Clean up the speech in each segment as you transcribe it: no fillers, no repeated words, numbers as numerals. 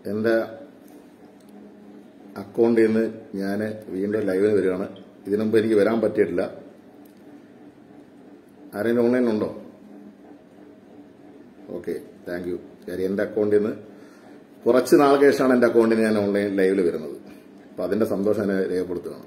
എൻ്റെ അക്കൗണ്ടിൽ നിന്ന് ഞാൻ വീണ്ടും ലൈവിൽ വരികയാണ്. ഇതിനു മുമ്പ് എനിക്ക് വരാൻ പറ്റിയിട്ടില്ല. ആരെങ്കിലും ഓൺലൈനിലുണ്ടോ? Okay, thank you. കാര്യം എൻ്റെ അക്കൗണ്ടിൽ നിന്ന് കുറച്ച് നാൾക്ക് ശേഷമാണ് എൻ്റെ അക്കൗണ്ടിൽ നിന്ന് ഞാൻ ഓൺലൈൻ ലൈവിൽ വരുന്നത്. അപ്പം അതിൻ്റെ സന്തോഷം എന്നെ രേഖപ്പെടുത്തുകയാണ്.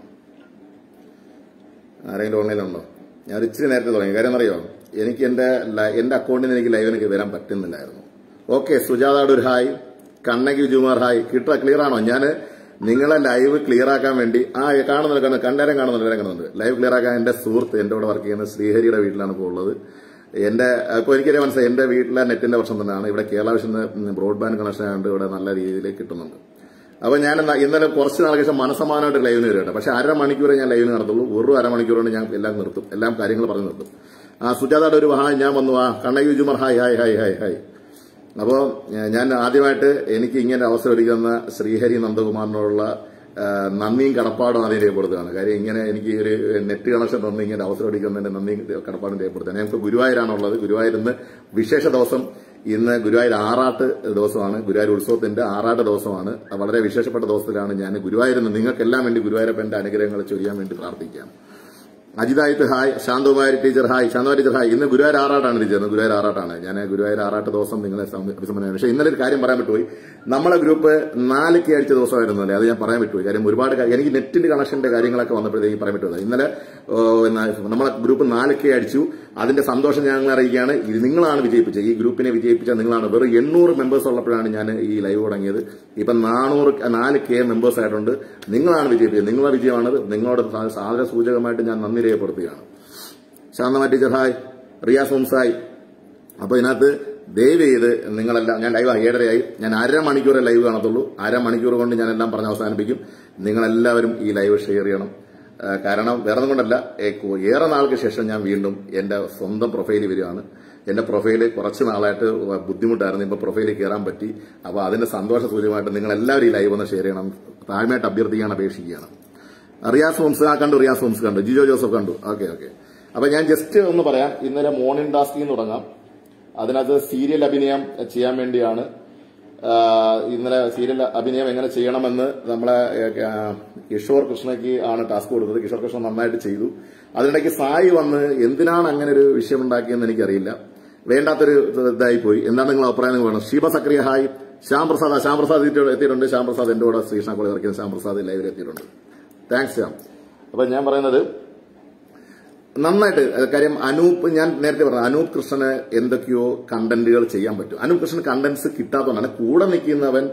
ആരെങ്കിലും ഓൺലൈനിലുണ്ടോ? ഞാൻ ഇച്ചിരി നേരത്തെ തുടങ്ങി. കാര്യം അറിയോ, എനിക്ക് എൻ്റെ അക്കൗണ്ടിൽ നിന്ന് എനിക്ക് ലൈവിലേക്ക് വരാൻ പറ്റുന്നില്ലായിരുന്നു. ഓക്കെ, സുജാതയുടെ ഒരു ഹായ്, കണ്ണകി വിജുമാർ ഹായ്. ക്ലിയർ ആണോ? ഞാൻ നിങ്ങളെ ലൈവ് ക്ലിയർ ആക്കാൻ വേണ്ടി കാണുന്നുണ്ട്, കണ്ടേരം കാണുന്നുണ്ട്. ലൈവ് ക്ലിയർ ആക്കാൻ എന്റെ സുഹൃത്ത് എന്റെ കൂടെ വർക്ക് ചെയ്യുന്ന ശ്രീഹരിയുടെ വീട്ടിലാണ് ഇപ്പോൾ ഉള്ളത്. ഇപ്പോൾ എനിക്കറിയാൻ മനസ്സിലായി, എന്റെ വീട്ടിലെ നെറ്റിന്റെ പ്രശ്നം തന്നെയാണ്. ഇവിടെ കേരള വിഷൻ ബ്രോഡ്ബാൻഡ് കണക്ഷൻ ആയതുകൊണ്ട് ഇവിടെ നല്ല രീതിയിൽ കിട്ടുന്നുണ്ട്. അപ്പൊ ഞാൻ ഇന്നലെ കുറച്ച് നാൾക്ക് ശേഷം മനസ്സമാനമായിട്ട് ലൈവിന് വരട്ടെ. പക്ഷെ അരമണിക്കൂറേ ഞാൻ ലൈവിന് നടത്തുള്ളൂ. വെറും അരമണിക്കൂറുകൊണ്ട് ഞാൻ എല്ലാം നിർത്തും, എല്ലാം കാര്യങ്ങൾ പറഞ്ഞു നിർത്തും. സുജാതയുടെ ഒരു ഹായ്, ഞാൻ വന്നു. കണ്ണകി വിജുമാർ hi hi hi hi hi. അപ്പോൾ ഞാൻ ആദ്യമായിട്ട് എനിക്ക് ഇങ്ങനെ അവസരം ഒരുക്കുന്ന ശ്രീഹരി നന്ദകുമാറിനോടുള്ള നന്ദിയും കടപ്പാടും ആദ്യം രേഖപ്പെടുത്തുകയാണ്. കാര്യം ഇങ്ങനെ എനിക്ക് ഒരു നെറ്റ് കണക്ഷൻ തന്ന് ഇങ്ങനെ അവസരം ഒരുക്കുന്നതിന്റെ നന്ദിയും കടപ്പാടും രേഖപ്പെടുത്തുകയാണ്. ഞങ്ങൾക്ക് ഗുരുവായൂരാണുള്ളത്. ഗുരുവായൂർ ഇന്ന് വിശേഷ ദിവസം. ഇന്ന് ഗുരുവായൂർ ആറാട്ട് ദിവസമാണ്. ഗുരുവായൂർ ഉത്സവത്തിന്റെ ആറാട്ട് ദിവസമാണ്. വളരെ വിശേഷപ്പെട്ട ദിവസത്തിലാണ് ഞാൻ ഗുരുവായൂരിന്ന് നിങ്ങൾക്കെല്ലാം വേണ്ടി ഗുരുവായൂരപ്പന്റെ അനുഗ്രഹങ്ങൾ ചൊരിയാൻ വേണ്ടി പ്രാർത്ഥിക്കുകയാണ്. അജിതായിട്ട് hi, Santhakumari teacher hi, Santhakumari teacher hi. ഇന്ന് ഗുരുവായൂർ ആറാട്ടാണ് ടീച്ചർ, ഗുരുവായൂർ ആറാട്ടാണ്. ഞാൻ ഗുരുവായൂർ ആറാട്ട് ദിവസം നിങ്ങളെ അഭിസംബോധന. പക്ഷേ ഇന്നലെ ഒരു കാര്യം പറയാൻ വിട്ടുപോയി. നമ്മളെ ഗ്രൂപ്പ് 4K അടിച്ച ദിവസമായിരുന്നു അല്ലേ? അത് ഞാൻ പറയാൻ വിട്ടുപോയി. കാര്യം ഒരുപാട് എനിക്ക് നെറ്റിന്റെ കണക്ഷന്റെ കാര്യങ്ങളൊക്കെ വന്നപ്പോഴത്തേക്ക് പറയാൻ വിട്ടുപോയി. ഇന്നലെ നമ്മളെ ഗ്രൂപ്പ് 4K അടിച്ചു. അതിന്റെ സന്തോഷം ഞങ്ങൾ അറിയിക്കുകയാണ്. ഇത് നിങ്ങളാണ് വിജയിപ്പിച്ചത്. ഈ ഗ്രൂപ്പിനെ വിജയിപ്പിച്ച നിങ്ങളാണ്. വെറും 800 മെമ്പേഴ്സ് ഉള്ളപ്പോഴാണ് ഞാൻ ഈ ലൈവ് തുടങ്ങിയത്. ഇപ്പം 4K മെമ്പേഴ്സ് ആയിട്ടുണ്ട്. നിങ്ങളാണ് വിജയിപ്പിച്ചത്. നിങ്ങളുടെ വിജയമാണ്. നിങ്ങളോട് സാധന സൂചകമായിട്ട് ഞാൻ നന്ദി രേഖപ്പെടുത്തുകയാണ്. ശാന്തമ ടീച്ചർ ഹായ്, റിയാസ് ഹോംസായി. അപ്പൊ ഇതിനകത്ത് ദയവ് ചെയ്ത് നിങ്ങളെല്ലാം, ഞാൻ ലൈവ് 7:30 ഞാൻ അരമണിക്കൂറേ ലൈവ് കാണത്തുള്ളൂ. അരമണിക്കൂർ കൊണ്ട് ഞാനെല്ലാം പറഞ്ഞ് അവസാനിപ്പിക്കും. നിങ്ങളെല്ലാവരും ഈ ലൈവ് ഷെയർ ചെയ്യണം. കാരണം വേറെ കൊണ്ടല്ല, ഏറെ നാൾക്ക് ശേഷം ഞാൻ വീണ്ടും എന്റെ സ്വന്തം പ്രൊഫൈലിൽ വരികയാണ്. എന്റെ പ്രൊഫൈല് കുറച്ച് നാളായിട്ട് ബുദ്ധിമുട്ടായിരുന്നു. ഇപ്പൊ പ്രൊഫൈലിൽ കയറാൻ പറ്റി. അപ്പൊ അതിന്റെ സന്തോഷ സൂചകമായിട്ട് നിങ്ങൾ എല്ലാവരും ഈ ലൈവ് ഒന്ന് ഷെയർ ചെയ്യണം. താഴ്മയായിട്ട് അഭ്യർത്ഥിക്കാൻ അപേക്ഷിക്കുകയാണ്. റിയാസ് ഹോംസ് കണ്ടു, റിയാസ് ഹോംസ് കണ്ടു, ജിജോ ജോസഫ് കണ്ടു. ഓക്കെ. അപ്പൊ ഞാൻ ജസ്റ്റ് ഒന്ന് പറയാം. ഇന്നലെ മോർണിംഗ് ടാസ്കിൽ നിന്ന് തുടങ്ങാം. അതിനകത്ത് സീരിയൽ അഭിനയം ചെയ്യാൻ വേണ്ടിയാണ്. ഇന്നലെ സീരിയൽ അഭിനയം എങ്ങനെ ചെയ്യണമെന്ന് നമ്മളെ കിഷോർ കൃഷ്ണയ്ക്ക് ആണ് ടാസ്ക് കൊടുത്തത്. കിഷോർ കൃഷ്ണ നന്നായിട്ട് ചെയ്തു. അതിനിടയ്ക്ക് സായി വന്ന് എന്തിനാണ് അങ്ങനെ ഒരു വിഷയം ഉണ്ടാക്കിയെന്ന് എനിക്കറിയില്ല. വേണ്ടാത്തൊരു ഇതായിപ്പോയി. എന്താണ് നിങ്ങൾ അഭിപ്രായം വേണം. ഷീബ സക്രിയ ഹായ്, ശ്യാം പ്രസാദ് എത്തിയിട്ടുണ്ട്. ശ്യാം പ്രസാദ് എന്റെ കൂടെ ശ്രീകൃഷ്ണ കോളേജ് വർക്കുന്ന ശ്യാം പ്രസാദ് ലൈവിൽ എത്തിയിട്ടുണ്ട്. താങ്ക്സ് ശ്യാം. അപ്പൊ ഞാൻ പറയുന്നത് നന്നായിട്ട് കാര്യം അനൂപ്, ഞാൻ നേരത്തെ പറഞ്ഞു അനൂപ് കൃഷ്ണന് എന്തൊക്കെയോ കണ്ടന്റുകൾ ചെയ്യാൻ പറ്റും. അനൂപ് കൃഷ്ണൻ കണ്ടന്റ്സ് കിട്ടാത്തതുകൊണ്ടാണ്. കൂടെ നിൽക്കുന്നവൻ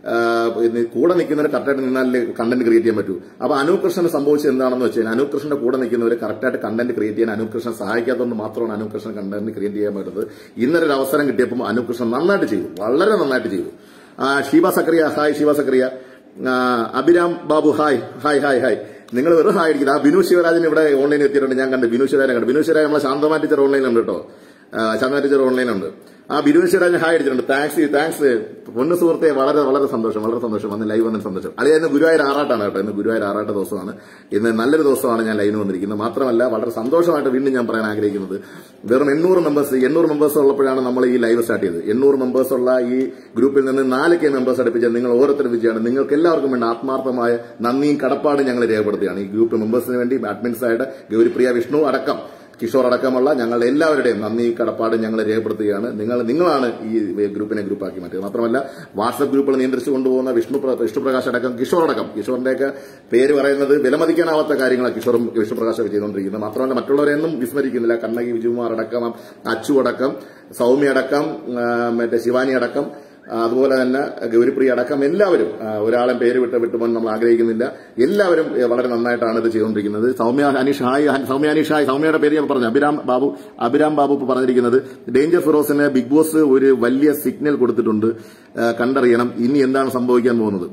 കറക്റ്റായിട്ട് നിന്നാലേ കണ്ടന്റ് ക്രിയേറ്റ് ചെയ്യാൻ പറ്റൂ. അപ്പൊ അനൂപ് കൃഷ്ണന് സംഭവിച്ചത് എന്താണെന്ന് വെച്ചാൽ, അനൂപ് കൃഷ്ണന്റെ കൂടെ നിൽക്കുന്നവർ കറക്റ്റായിട്ട് കണ്ടന്റ് ക്രിയേറ്റ് ചെയ്യാൻ അനൂപ് കൃഷ്ണൻ സഹായിക്കാത്തതുകൊണ്ട് മാത്രമാണ് അനൂപ് കൃഷ്ണൻ കണ്ടന്റ് ക്രിയേറ്റ് ചെയ്യാൻ പറ്റുന്നത്. ഇന്നലെ ഒരു അവസരം കിട്ടിയപ്പോൾ അനൂപ് കൃഷ്ണൻ നന്നായിട്ട് ചെയ്തു, വളരെ നന്നായിട്ട് ചെയ്തു. Sheeba Zakariya hi, Sheeba Zakariya. Abhiram Babu hi hi hi hi. നിങ്ങൾ വെറും ഹായ് അടിക്കുന്നത്. ബിനു ശിവരാജൻ ഇവിടെ ഓൺലൈനിൽ എത്തിയിട്ടുണ്ട്. ഞാൻ കണ്ടു ബിനു ശിവരാജൻ കണ്ടു. ബിനു ശിവരാജൻ നമ്മളെ ശാന്തമാ ടീച്ചർ ഓൺലൈനുണ്ട് കേട്ടോ. ശാന്തമാ ടീച്ചർ ഓൺലൈനുണ്ട്. ബിനു ശിവരാജൻ ഹായ് അടിച്ചിട്ടുണ്ട്. താങ്ക്സ് പൊന്നു സുഹൃത്തെ. വളരെ വളരെ സന്തോഷം വന്ന് ലൈവ് വന്നതിന് സന്തോഷം. അത് ഇന്ന് ഗുരുവായൂർ ആറാട്ടാണ് കേട്ടോ. ഇന്ന് ഗുരുവായൂർ ആറാട്ട് ദിവസമാണ്. ഇന്ന് നല്ലൊരു ദിവസമാണ് ഞാൻ ലൈവിന് വന്നിരിക്കുന്നത്. മാത്രമല്ല വളരെ സന്തോഷമായിട്ട് വീണ്ടും ഞാൻ പറയാൻ ആഗ്രഹിക്കുന്നത്, വെറും 800 മെമ്പേഴ്സ് ഉള്ളപ്പോഴാണ് നമ്മൾ ഈ ലൈവ് സ്റ്റാർട്ട് ചെയ്തത്. 800 മെമ്പേഴ്സ് ഉള്ള ഈ ഗ്രൂപ്പിൽ നിന്ന് 4K മെമ്പേഴ്സ് അടുപ്പിച്ച നിങ്ങൾ ഓരോരുത്തരും വിജയമാണ്. നിങ്ങൾക്ക് എല്ലാവർക്കും വേണ്ടി ആത്മാർത്ഥമായ നന്ദിയും കടപ്പാടും ഞങ്ങൾ രേഖപ്പെടുത്തുകയാണ്. ഈ ഗ്രൂപ്പ് മെമ്പേഴ്സിന് വേണ്ടി അഡ്മിൻസായിട്ട് ഗൗരിപ്രിയ, വിഷ്ണു അടക്കം, കിഷോർ അടക്കമുള്ള ഞങ്ങളുടെ എല്ലാവരുടെയും നന്ദി കടപ്പാട് ഞങ്ങൾ രേഖപ്പെടുത്തുകയാണ്. നിങ്ങളാണ് ഈ ഗ്രൂപ്പിനെ ഗ്രൂപ്പാക്കി മാറ്റുക. മാത്രമല്ല വാട്സ്ആപ്പ് ഗ്രൂപ്പുകൾ നിയന്ത്രിച്ചു കൊണ്ടുപോകുന്ന വിഷ്ണുപ്രകാശ് അടക്കം, കിഷോറിന്റെയൊക്കെ പേര് പറയുന്നത് വിലമതിക്കാനാവാത്ത കാര്യങ്ങളാണ് കിഷോറും വിഷ്ണുപ്രകാശൊക്കെ ചെയ്തുകൊണ്ടിരിക്കുന്നത്. മാത്രമല്ല മറ്റുള്ളവരെയൊന്നും വിസ്മരിക്കുന്നില്ല. കണ്ണകി വിജുകുമാർ അടക്കം, അച്ചു അടക്കം, സൗമ്യ അടക്കം, മറ്റേ ശിവാനി അടക്കം, അതുപോലെ തന്നെ ഗൗരിപ്രിയ അടക്കം എല്ലാവരും, ഒരാളെ പേര് വിട്ടുപോകാൻ നമ്മൾ ആഗ്രഹിക്കുന്നില്ല. എല്ലാവരും വളരെ നന്നായിട്ടാണ് ഇത് ചെയ്തുകൊണ്ടിരിക്കുന്നത്. സൗമ്യ അനീഷ് ഹായ്, സൗമ്യയുടെ പേര് ഞാൻ പറഞ്ഞു. അഭിരാം ബാബു പറഞ്ഞിരിക്കുന്നത് ഡേഞ്ചർ ഫിറോസിന് ബിഗ് ബോസ് ഒരു വലിയ സിഗ്നൽ കൊടുത്തിട്ടുണ്ട്, കണ്ടറിയണം ഇനി എന്താണ് സംഭവിക്കാൻ പോകുന്നത്.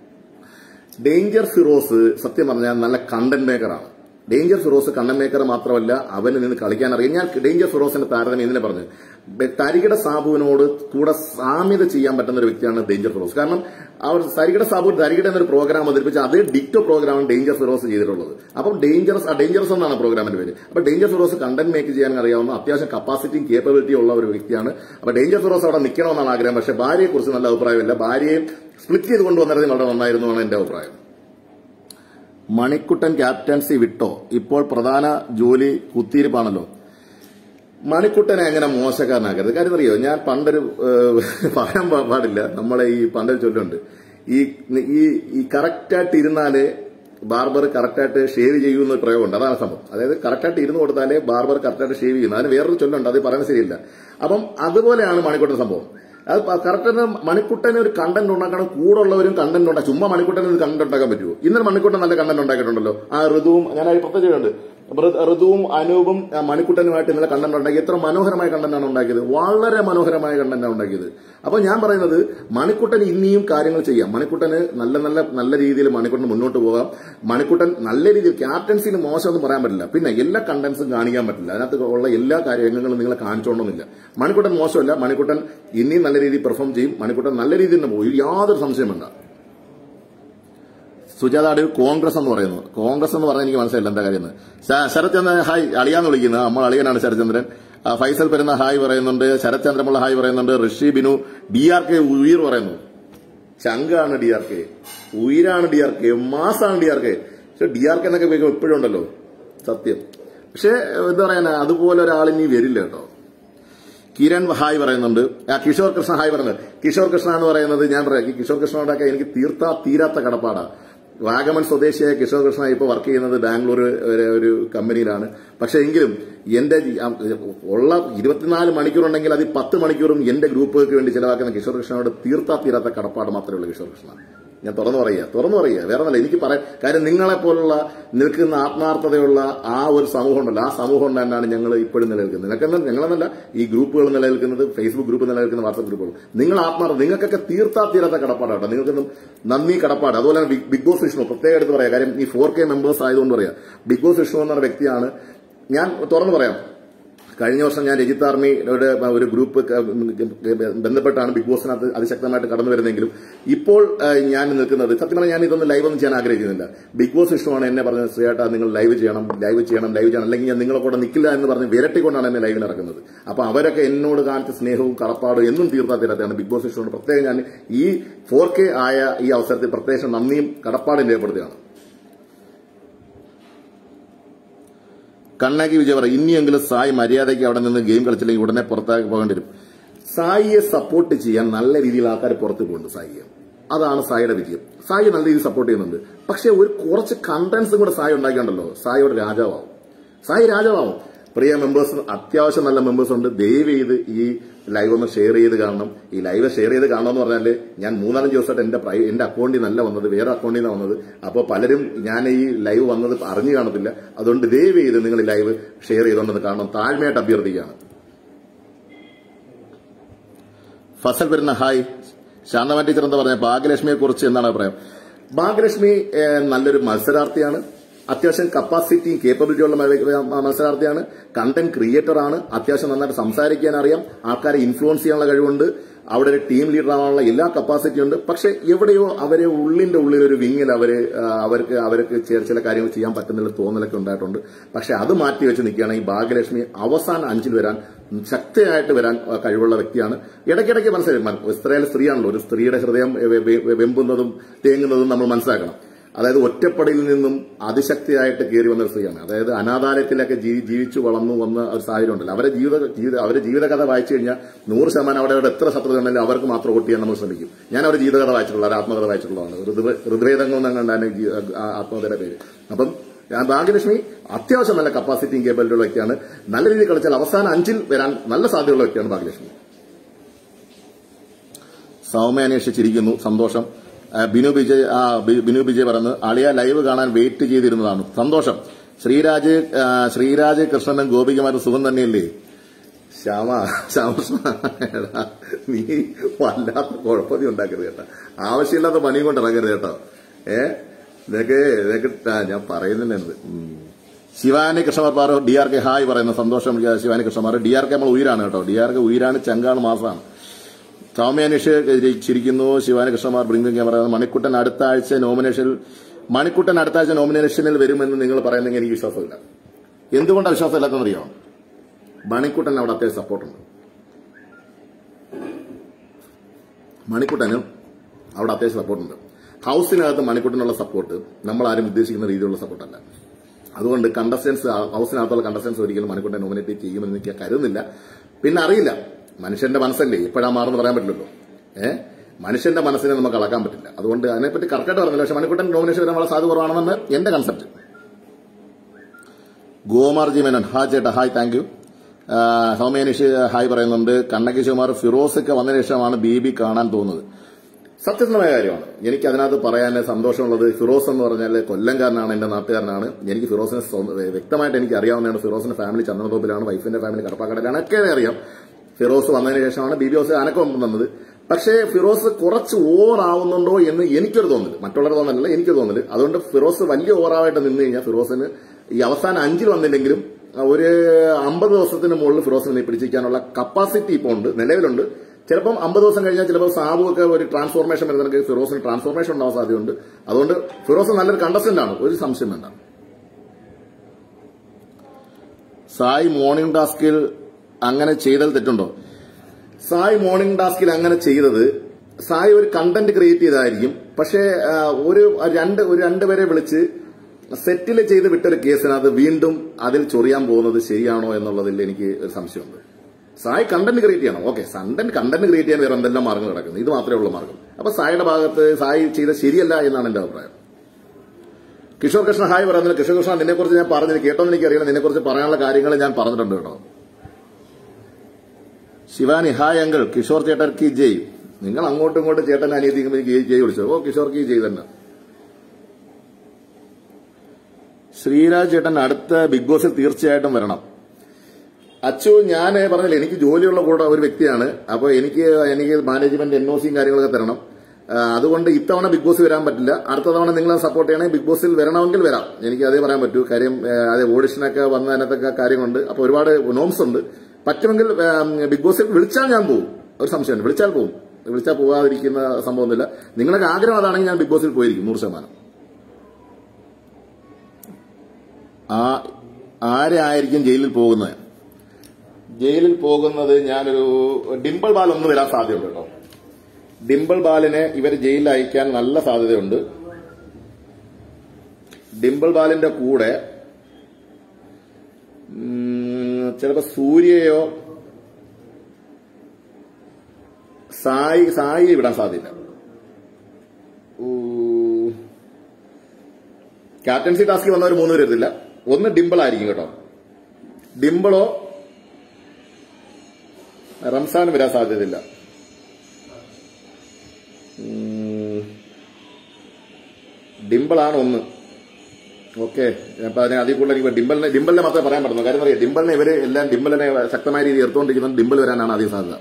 ഡേഞ്ചർ ഫിറോസ് സത്യം പറഞ്ഞാൽ നല്ല കണ്ടന്റ് മേക്കറാണ്. ഡേഞ്ചർ ഫിറോസ് കണ്ടന്റ് മേക്കർ മാത്രമല്ല, അവന് നിന്ന് കളിക്കാൻ അറിയാം. ഞാൻ ഡേഞ്ചർ ഫിറോസിന്റെ താരതമ്യം ഇന്നലെ പറഞ്ഞു. തരികിട സാബുവിനോട് കൂടെ സാമ്യത ചെയ്യാൻ പറ്റുന്ന ഒരു വ്യക്തിയാണ് ഡേഞ്ചർ ഫിറോസ്. കാരണം അവർ തരികിട സാബു തരികിട എന്നൊരു പ്രോഗ്രാം അവതരിപ്പിച്ച് അതേ ഡിക്റ്റോ പ്രോഗ്രാമാണ് ഡേഞ്ചർ ഫിറോസ് ചെയ്തിട്ടുള്ളത്. അപ്പം ഡേഞ്ചറസ് എന്നാണ് പ്രോഗ്രാമിന്റെ പേര്. അപ്പൊ ഡേഞ്ചർ ഫിറോസ് കണ്ടന്റ് മേക്ക് ചെയ്യാൻ അറിയാവുന്ന അത്യാവശ്യം കപ്പാസിറ്റിയും കേപ്പബിലിറ്റിയും ഉള്ള ഒരു വ്യക്തിയാണ്. അപ്പൊ ഡേഞ്ചർ ഫിറോസ് അവിടെ നിൽക്കണമെന്നാണ് ആഗ്രഹം. പക്ഷെ ഭാര്യയെ കുറിച്ച് നല്ല അഭിപ്രായമില്ല. ഭാര്യയെ സ്പ്ലിറ്റ് ചെയ്ത് കൊണ്ടുവന്നിരുന്നത് വളരെ നന്നായിരുന്നു എന്നാണ് എന്റെ അഭിപ്രായം. മണിക്കുട്ടൻ ക്യാപ്റ്റൻസി വിട്ടോ? ഇപ്പോൾ പ്രധാന ജോലി കുത്തിയിരിപ്പാണല്ലോ. മണിക്കുട്ടനെ അങ്ങനെ മോശക്കാരനാക്കരുത്. കാര്യം അറിയോ, ഞാൻ പണ്ടൊരു പറയാൻ പാടില്ല, നമ്മളെ ഈ പണ്ടൊരു ചൊല്ലുണ്ട്, ഈ കറക്റ്റായിട്ട് ഇരുന്നാലേ ബാർബർ കറക്റ്റായിട്ട് ഷേവ് ചെയ്യുന്ന പ്രയോഗമുണ്ട്. അതാണ് സംഭവം. അതായത് കറക്റ്റായിട്ട് ഇരുന്ന് കൊടുത്താലേ ബാർബർ കറക്റ്റായിട്ട് ഷേവ് ചെയ്യുന്നു. അതിന് വേറൊരു ചൊല്ലുണ്ട്, അത് പറയുന്നത് ശരിയില്ല. അപ്പം അതുപോലെയാണ് മണിക്കുട്ടൻ സംഭവം. അത് കറക്റ്റ് മണിക്കുട്ടന് ഒരു കണ്ടന്റ് ഉണ്ടാക്കണം, കൂടെ ഉള്ളവരും കണ്ടന്റ് ഉണ്ടാക്കും. ചുമ്മാ മണിക്കുട്ടന് ഒരു കണ്ടന്റ് ഉണ്ടാക്കാൻ പറ്റുമോ? ഇന്നലെ മണിക്കുട്ടൻ നല്ല കണ്ടന്റ് ഉണ്ടാക്കിയിട്ടുണ്ടല്ലോ. ആ ഋതുവും, ഞാൻ പ്രത്യേകിച്ചുണ്ട്, ഋതുവും അനൂപും മണിക്കുട്ടനുമായിട്ട് ഇന്നലെ കണ്ടന്റ് ഉണ്ടാക്കി. എത്ര മനോഹരമായ കണ്ടന്റാണ് ഉണ്ടാക്കിയത്, വളരെ മനോഹരമായ കണ്ടന്റാണ് ഉണ്ടാക്കിയത്. അപ്പൊ ഞാൻ പറയുന്നത് മണിക്കുട്ടന് ഇനിയും കാര്യങ്ങൾ ചെയ്യാം. മണിക്കുട്ടന് നല്ല രീതിയിൽ മണിക്കുട്ടന് മുന്നോട്ട് പോകാം. മണിക്കുട്ടൻ നല്ല രീതിയിൽ ക്യാപ്റ്റൻസിയിൽ മോശമൊന്നും പറയാൻ പറ്റില്ല. പിന്നെ എല്ലാ കണ്ടന്റ്സും കാണിക്കാൻ പറ്റില്ല. അതിനകത്ത് ഉള്ള എല്ലാ കാര്യങ്ങളും നിങ്ങളെ കാണിച്ചോണ്ടൊന്നുമില്ല. മണിക്കുട്ടൻ മോശമല്ല. മണിക്കുട്ടൻ ഇനിയും നല്ല രീതിയിൽ പെർഫോം ചെയ്യും. മണിക്കുട്ടൻ നല്ല രീതിയിൽ തന്നെ പോകും, യാതൊരു സംശയം വേണ്ട. സുജാത അടൂർ കോൺഗ്രസ് എന്ന് പറയുന്നു. കോൺഗ്രസ് എന്ന് പറഞ്ഞാൽ എനിക്ക് മനസ്സിലായില്ല എന്താ കാര്യം. ശരത്ചന്ദ്രൻ ഹായ്, അളിയാന്ന് വിളിക്കുന്നത് നമ്മൾ അളിയനാണ് ശരത്ചന്ദ്രൻ. ഫൈസൽ പെരുന്ന ഹായ് പറയുന്നുണ്ട്. ശരത്ചന്ദ്രമുള്ള ഹായ് പറയുന്നുണ്ട്. ഋഷി ബിനു DRK ഉയർ പറയുന്നു. ചങ്കാണ് DRK, ഉയരാണ് DRK, മാസാണ് DRK. പക്ഷെ DRK എന്നൊക്കെ എപ്പോഴും ഉണ്ടല്ലോ, സത്യം. പക്ഷെ എന്താ പറയാനാ, അതുപോലെ ഒരാളിനി വരില്ല കേട്ടോ. കിരൺ ഹായ് പറയുന്നുണ്ട്. കിഷോർ കൃഷ്ണ ഹായ് പറയുന്നത്. കിഷോർ കൃഷ്ണ എന്ന് പറയുന്നത് ഞാൻ പറയാം, കിഷോർ കൃഷ്ണനോടൊക്കെ എനിക്ക് തീരാത്ത കടപ്പാടാ. വാഗമൺ സ്വദേശിയായ കിഷോർ കൃഷ്ണ ഇപ്പോൾ വർക്ക് ചെയ്യുന്നത് ബാംഗ്ലൂർ ഒരു കമ്പനിയിലാണ്. പക്ഷെ എങ്കിലും എന്റെ ഉള്ള 24 മണിക്കൂറുണ്ടെങ്കിൽ അത് 10 മണിക്കൂറും എന്റെ ഗ്രൂപ്പുകൾക്ക് വേണ്ടി ചെലവാക്കുന്ന കിഷോർ കൃഷ്ണനോട് തീരാത്ത കടപ്പാട് മാത്രമേ ഉള്ളൂ കിഷോർ കൃഷ്ണ. ഞാൻ തുറന്നു പറയുക, വേറെ ഒന്നല്ല. എനിക്ക് പറയാൻ കാര്യം, നിങ്ങളെപ്പോലുള്ള നിൽക്കുന്ന ആത്മാർത്ഥതയുള്ള ആ ഒരു സമൂഹം ഉണ്ടല്ലോ, ആ സമൂഹം തന്നെയാണ് ഞങ്ങൾ ഇപ്പോഴും നിലനിൽക്കുന്നത്. ഞങ്ങളെന്നല്ല, ഈ ഗ്രൂപ്പുകൾ നിലനിൽക്കുന്നത്, ഫേസ്ബുക്ക് ഗ്രൂപ്പ് നിലനിൽക്കുന്ന, വാട്സ്ആപ്പ് ഗ്രൂപ്പുകൾ. നിങ്ങൾ ആത്മാർത്ഥത, നിങ്ങൾക്കൊക്കെ തീരാത്ത കടപ്പാടാട്ടോ. നിങ്ങൾക്കൊന്നും നന്ദി കടപ്പാട്. അതുപോലെ തന്നെ ബിഗ് ബോസ് വിഷ്ണു പ്രത്യേകം എടുത്ത് പറയാം. കാര്യം ഈ 4K മെമ്പേഴ്സ് ആയതുകൊണ്ട് പറയാം. ബിഗ് ബോസ് വിഷ്ണു എന്ന വ്യക്തിയാണ്. ഞാൻ തുറന്നു പറയാം, കഴിഞ്ഞ വർഷം ഞാൻ രജിത് ആർമിയുടെ ഒരു ഗ്രൂപ്പ് ബന്ധപ്പെട്ടാണ് ബിഗ് ബോസിനകത്ത് അതിശക്തമായിട്ട് കടന്നു വരുന്നെങ്കിലും ഇപ്പോൾ ഞാൻ നിൽക്കുന്നത്, സത്യം പറഞ്ഞാൽ ഞാൻ ഇതൊന്നും ലൈവ് ഒന്നും ചെയ്യാൻ ആഗ്രഹിക്കുന്നില്ല. ബിഗ് ബോസ് ഇഷ്ടമാണ് എന്നെ പറഞ്ഞത്, ശ്രീയേട്ടാ നിങ്ങൾ ലൈവ് ചെയ്യണം, അല്ലെങ്കിൽ ഞാൻ നിങ്ങളെ കൂടെ നിൽക്കില്ല എന്ന് പറഞ്ഞ് വിരട്ടിക്കൊണ്ടാണ് എന്നെ ലൈവിന് ഇറക്കുന്നത്. അപ്പൊ അവരൊക്കെ എന്നോട് കാണിച്ച സ്നേഹവും കടപ്പാടും എന്നും തീർത്താത്തീരാത്തതാണ്. ബിഗ് ബോസ് ഇഷ്ടമാണ് പ്രത്യേകം ഞാൻ ഈ 4K ആയ ഈ അവസരത്തിൽ പ്രത്യേകം നന്ദിയും കടപ്പാടും രേഖപ്പെടുത്തുകയാണ്. കണ്ണകി വിജയ പറയും, ഇനിയെങ്കിലും സായി മര്യാദയ്ക്ക് അവിടെ നിന്ന് ഗെയിം കളിച്ചില്ലെങ്കിൽ ഉടനെ പുറത്താക്കി പോകേണ്ടി വരും. സായിയെ സപ്പോർട്ട് ചെയ്യാൻ നല്ല രീതിയിൽ ആൾക്കാർ പുറത്ത് പോകുന്നുണ്ട്. സായിയെ, അതാണ് സായിയുടെ വിജയം. സായി നല്ല രീതിയിൽ സപ്പോർട്ട് ചെയ്യുന്നുണ്ട്. പക്ഷെ ഒരു കുറച്ച് കണ്ടന്റ്സും കൂടെ സായി ഉണ്ടാക്കിയുണ്ടല്ലോ, സായിയുടെ രാജാവാവും. സായി രാജാവാവും. പ്രിയ മെമ്പേഴ്സ്, അത്യാവശ്യം നല്ല മെമ്പേഴ്സ് ഉണ്ട്. ദയവ് ചെയ്ത് ഈ ലൈവ് ഒന്ന് ഷെയർ ചെയ്ത് കാണണം. ഈ ലൈവ് ഷെയർ ചെയ്ത് കാണണമെന്ന് പറഞ്ഞാൽ ഞാൻ 3-4 ദിവസമായിട്ട് എന്റെ അക്കൗണ്ടിൽ നിന്നല്ല വന്നത്, വേറെ അക്കൗണ്ടിൽ നിന്നാണ് വന്നത്. അപ്പോൾ പലരും ഞാൻ ഈ ലൈവ് വന്നത് അറിഞ്ഞു കാണത്തില്ല. അതുകൊണ്ട് ദയവ് ചെയ്ത് നിങ്ങൾ ഈ ലൈവ് ഷെയർ ചെയ്തുകൊണ്ടെന്ന് കാണണം, താഴ്മയായിട്ട് അഭ്യർത്ഥിക്കുകയാണ്. ഫസൽ വരുന്ന ഹായ്. ശാന്തമ ടീച്ചർ എന്താ പറഞ്ഞ ഭാഗ്യലക്ഷ്മിയെ കുറിച്ച് എന്താണ് അഭിപ്രായം? ഭാഗ്യലക്ഷ്മി നല്ലൊരു മത്സരാർത്ഥിയാണ്. അത്യാവശ്യം കപ്പാസിറ്റിയും കേപ്പബിലിറ്റിയും ഉള്ള മത്സരാർത്ഥിയാണ്. കണ്ടന്റ് ക്രിയേറ്റർ ആണ്. അത്യാവശ്യം നന്നായിട്ട് സംസാരിക്കാൻ അറിയാം. ആൾക്കാരെ ഇൻഫ്ലുവൻസ് ചെയ്യാനുള്ള കഴിവുണ്ട്. അവിടെ ഒരു ടീം ലീഡർ ആവാനുള്ള എല്ലാ കപ്പാസിറ്റി ഉണ്ട്. പക്ഷെ എവിടെയോ അവരെ ഉള്ളിന്റെ ഉള്ളിലൊരു വിങ്ങിൽ അവർക്ക് ചില കാര്യങ്ങൾ ചെയ്യാൻ പറ്റുന്നുള്ള തോന്നലൊക്കെ ഉണ്ടായിട്ടുണ്ട്. പക്ഷെ അത് മാറ്റി വെച്ച് നിൽക്കുകയാണെങ്കിൽ ഭാഗ്യലക്ഷ്മി അവസാന 5-ൽ വരാൻ, ശക്തിയായിട്ട് വരാൻ കഴിവുള്ള വ്യക്തിയാണ്. ഇടയ്ക്കിടയ്ക്ക് മനസ്സിലാക്കും, ഇസ്രായേൽ സ്ത്രീയാണല്ലോ, ഒരു സ്ത്രീയുടെ ഹൃദയം വെമ്പുന്നതും തേങ്ങുന്നതും നമ്മൾ മനസ്സിലാക്കണം. അതായത് ഒറ്റപ്പടിയിൽ നിന്നും അതിശക്തിയായിട്ട് കയറി വന്ന ഒരു സ്ത്രീയാണ്. അതായത് അനാഥാലയത്തിലൊക്കെ ജീവിച്ചു വളർന്നു വന്ന ഒരു സാഹചര്യം ഉണ്ടല്ലോ. അവരുടെ ജീവിതകഥ വായിച്ചു കഴിഞ്ഞാൽ 100% അവിടെ എത്ര ശത്രുത ഉണ്ടെങ്കിലും അവർക്ക് മാത്രം വോട്ട് ചെയ്യാൻ നമ്മൾ ശ്രമിക്കും. ഞാൻ അവരുടെ ജീവിതകഥ വായിച്ചിട്ടുള്ള, ഒരു ആത്മകഥ വായിച്ചിട്ടുള്ളതാണ്. ഋതുവേദങ്ങൾ എന്നങ്ങാണ്ടാണ് ആത്മകഥയുടെ പേര്. അപ്പം ഭാഗ്യലക്ഷ്മി അത്യാവശ്യം നല്ല കപ്പാസിറ്റിയും കേബിലിറ്റിയുള്ള വ്യക്തിയാണ്. നല്ല രീതിയിൽ കളിച്ചാൽ അവസാന 5-ൽ വരാൻ നല്ല സാധ്യതയുള്ള വ്യക്തിയാണ് ഭാഗ്യലക്ഷ്മി. സൗമ്യ അന്വേഷിച്ചിരിക്കുന്നു, സന്തോഷം. ബിനു വിജയ് പറഞ്ഞു, അളിയ ലൈവ് കാണാൻ വെയിറ്റ് ചെയ്തിരുന്നതാണ്, സന്തോഷം. ശ്രീരാജ് കൃഷ്ണനും ഗോപികമാരും സുഖം തന്നെയല്ലേ? ശ്യാമകൃഷ്ണ, നീ വല്ലാത്ത കുഴപ്പമൊന്നും ഉണ്ടാക്കരുത് കേട്ടോ. ആവശ്യമില്ലാത്ത പണിയും കൊണ്ട് ഇറങ്ങരുത് കേട്ടോ. നിനക്ക് ഞാൻ പറയുന്നില്ലെന്നത്. ശിവാനി കൃഷ്ണമാർ DRK ഹായ് പറയുന്ന സന്തോഷം. ശിവാനി കൃഷ്ണമാർ DRK നമ്മൾ ഉയരാണ് കേട്ടോ. DRK ഉയരാണ്, ചങ്കാണ്, മാസമാണ്. സൗമ്യാനിഷ് ചിരിക്കുന്നു. ശിവാനി കൃഷ്ണമാർ ബ്രിങ്കിങ് ക്യാമറ. മണിക്കുട്ടൻ അടുത്ത ആഴ്ച നോമിനേഷനിൽ വരുമെന്ന് നിങ്ങൾ പറയുന്നെങ്കിൽ എനിക്ക് വിശ്വാസമില്ല. എന്തുകൊണ്ടാണ് വിശ്വാസം ഇല്ലാത്തതെന്നറിയോ? മണിക്കുട്ടൻ അവിടെ അത്യാവശ്യം സപ്പോർട്ടുണ്ട്. മണിക്കുട്ടന് അവിടെ അത്യാവശ്യം സപ്പോർട്ടുണ്ട്. ഹൌസിനകത്ത് മണിക്കുട്ടനുള്ള സപ്പോർട്ട് നമ്മൾ ആരും ഉദ്ദേശിക്കുന്ന രീതിയിലുള്ള സപ്പോർട്ടല്ല. അതുകൊണ്ട് ഹൌസിനകത്തുള്ള കണ്ടസ്റ്റൻസ് ഒരിക്കലും മണിക്കുട്ടൻ നോമിനേറ്റ് ചെയ്യുമെന്ന് എനിക്ക് കരുതുന്നില്ല. പിന്നെ അറിയില്ല, മനുഷ്യന്റെ മനസ്സല്ലേ, എപ്പോഴാ മാറുമെന്ന് പറയാൻ പറ്റില്ലല്ലോ. മനുഷ്യന്റെ മനസ്സിനെ നമുക്ക് അളക്കാൻ പറ്റില്ല. അതുകൊണ്ട് അതിനെപ്പറ്റി കറക്റ്റായിട്ട് പറഞ്ഞില്ല. പക്ഷെ മണിക്കുട്ടൻ നോമിനേഷൻ വരാൻ വളരെ സാധ്യത കുറവാണെന്ന് എന്റെ കൺസെപ്റ്റ്. ഗോമാർ ജി മേനൻ ഹായ് ചേട്ടാ, ഹായ്, താങ്ക് യു. സൗമ്യാനിഷ് ഹായ് പറയുന്നുണ്ട്. കണ്ണകി ശിവകുമാർ ഫിറോസൊക്കെ വന്നതിന് ശേഷമാണ് ബീബി കാണാൻ തോന്നുന്നത്. സത്യസന്ധമായ കാര്യമാണ്. എനിക്ക് അതിനകത്ത് പറയാൻ സന്തോഷമുള്ളത്, ഫിറോസ് എന്ന് പറഞ്ഞാൽ കൊല്ലംകാരനാണ്, എന്റെ നാട്ടുകാരനാണ്. എനിക്ക് ഫിറോസിനെ വ്യക്തമായിട്ട് എനിക്ക് അറിയാവുന്നതാണ്. ഫിറോസിന്റെ ഫാമിലി ചന്ദനത്തോപ്പിലാണ്, വൈഫിന്റെ ഫാമിലി കടപ്പാക്കടയിലാണ്, ഒക്കെ അറിയാം. ഫിറോസ് വന്നതിന് ശേഷമാണ് ബീബി ഹൗസ് അനക്കം വന്നത്. പക്ഷേ ഫിറോസ് കുറച്ച് ഓവർ ആവുന്നുണ്ടോ എന്ന് എനിക്കൊരു തോന്നല്, മറ്റുള്ളവർ തോന്നലല്ല, എനിക്കൊരു തോന്നല്. അതുകൊണ്ട് ഫിറോസ് വലിയ ഓവറായിട്ട് നിന്ന് കഴിഞ്ഞാൽ ഫിറോസിന് ഈ അവസാനം 5 വന്നില്ലെങ്കിലും ഒരു 50 ദിവസത്തിന് മുകളിൽ ഫിറോസിനെ പിടിച്ചിരിക്കാനുള്ള കപ്പാസിറ്റി ഇപ്പോൾ ഉണ്ട്, നിലവിലുണ്ട്. ചിലപ്പം 50 ദിവസം കഴിഞ്ഞാൽ ചിലപ്പോൾ സാബുവൊക്കെ ഒരു ട്രാൻസ്ഫോർമേഷൻ വരുന്നതിനൊക്കെ ഫിറോസിന് ട്രാൻസ്ഫോർമേഷൻ ഉണ്ടാവാൻ സാധ്യതയുണ്ട്. അതുകൊണ്ട് ഫിറോസ് നല്ലൊരു കണ്ടസ്റ്റന്റ് ആണ്, ഒരു സംശയം വേണ്ട. സായി മോർണിംഗ് ടാസ്കിൽ അങ്ങനെ ചെയ്താൽ തെറ്റുണ്ടോ? സായി മോർണിംഗ് ടാസ്കിൽ അങ്ങനെ ചെയ്തത്, സായി ഒരു കണ്ടന്റ് ക്രിയേറ്റ് ചെയ്തായിരിക്കും. പക്ഷേ ഒരു രണ്ടുപേരെ വിളിച്ച് സെറ്റിൽ ചെയ്ത് വിട്ടൊരു കേസിനകത്ത് വീണ്ടും അതിൽ ചൊറിയാൻ പോകുന്നത് ശരിയാണോ എന്നുള്ളതിൽ എനിക്ക് ഒരു സംശയമുണ്ട്. സായി കണ്ടന്റ് ക്രിയേറ്റ് ചെയ്യണം, ഓക്കെ, കണ്ടന്റ് ക്രിയേറ്റ് ചെയ്യാൻ വേറെ എന്തെല്ലാം മാർഗം കിടക്കുന്നത്, ഇത് മാത്രമേ ഉള്ള മാർഗം. അപ്പൊ സായിയുടെ ഭാഗത്ത് സായി ചെയ്ത ശരിയല്ല എന്നാണ് എന്റെ അഭിപ്രായം. കിഷോർ കൃഷ്ണ ഹായ് പറയുന്നത്. കിഷോർ കൃഷ്ണ, നിന്നെക്കുറിച്ച് ഞാൻ പറഞ്ഞത് കേട്ടോന്ന് എനിക്കറിയണം. നിന്നെക്കുറിച്ച് പറയാനുള്ള കാര്യങ്ങൾ ഞാൻ പറഞ്ഞിട്ടുണ്ട് കേട്ടോ. ശിവാനി ഹായ് അങ്കിൾ, കിഷോർ ചേട്ടൻ കി ജയ്. നിങ്ങൾ അങ്ങോട്ടും ഇങ്ങോട്ടും ചേട്ടൻ അനിയത്തിക്കുമ്പോൾ ജയ് വിളിച്ചോ. ഓ, കിഷോർ കി ജയ് തന്നെ. ശ്രീരാജ് ചേട്ടൻ അടുത്ത ബിഗ് ബോസിൽ തീർച്ചയായിട്ടും വരണം. അച്ചു, ഞാൻ പറഞ്ഞില്ല, എനിക്ക് ജോലിയുള്ള കൂടെ ഒരു വ്യക്തിയാണ്. അപ്പോൾ എനിക്ക് മാനേജ്മെന്റ് NOCയും കാര്യങ്ങളൊക്കെ തരണം. അതുകൊണ്ട് ഇത്തവണ ബിഗ് ബോസ് വരാൻ പറ്റില്ല. അടുത്ത തവണ നിങ്ങളെ സപ്പോർട്ട് ചെയ്യണമെങ്കിൽ ബിഗ് ബോസിൽ വരണമെങ്കിൽ വരാം. എനിക്ക് അതേ പറയാൻ പറ്റൂ. കാര്യം അതേ ഓഡിഷനൊക്കെ വന്ന അതിനകത്തൊക്കെ കാര്യങ്ങളുണ്ട്. അപ്പോൾ ഒരുപാട് നോംസ് ഉണ്ട്. പറ്റുമെങ്കിൽ ബിഗ് ബോസിൽ വിളിച്ചാൽ ഞാൻ പോകും, ഒരു സംശയമുണ്ട്. വിളിച്ചാൽ പോകും, വിളിച്ചാൽ പോകാതിരിക്കുന്ന സംഭവമൊന്നുമില്ല. നിങ്ങളുടെ ആഗ്രഹം അതാണെങ്കിൽ ഞാൻ ബിഗ് ബോസിൽ പോയിരിക്കും 100%. ആരായിരിക്കും ജയിലിൽ പോകുന്നത്? ഞാനൊരു ഡിംപിൾ ബാൽ ഒന്ന് വരാൻ സാധ്യതയുണ്ട് കേട്ടോ. ഡിംപിൾ ബാലിനെ ഇവർ ജയിലിൽ അയക്കാൻ നല്ല സാധ്യതയുണ്ട്. ഡിംപിൾ ബാലിന്റെ കൂടെ ചിലപ്പോ സൂര്യയോ സായി വിടാൻ സാധ്യത. ക്യാപ്റ്റൻസി ടാസ്കിൽ വന്നവർ 3 പേര് വരത്തില്ല. ഒന്ന് ഡിംപിൾ ആയിരിക്കും കേട്ടോ. ഡിംപിളോ റംസാൻ വരാൻ സാധ്യതയില്ല. ഡിംപിളാണ് ഒന്ന്. ഓക്കെ, അപ്പൊ അതിൽ കൂടുതൽ എനിക്ക് ഡിംപിളിനെ മാത്രമേ പറയാൻ പറ്റുള്ളൂ. കാര്യം അറിയാം, ഡിംപിളിനെ ശക്തമായ രീതിയിൽ എടുത്തുകൊണ്ടിരിക്കുന്നത് ഡിംപിൾ വരാനാണ് ആദ്യം സാധ്യത.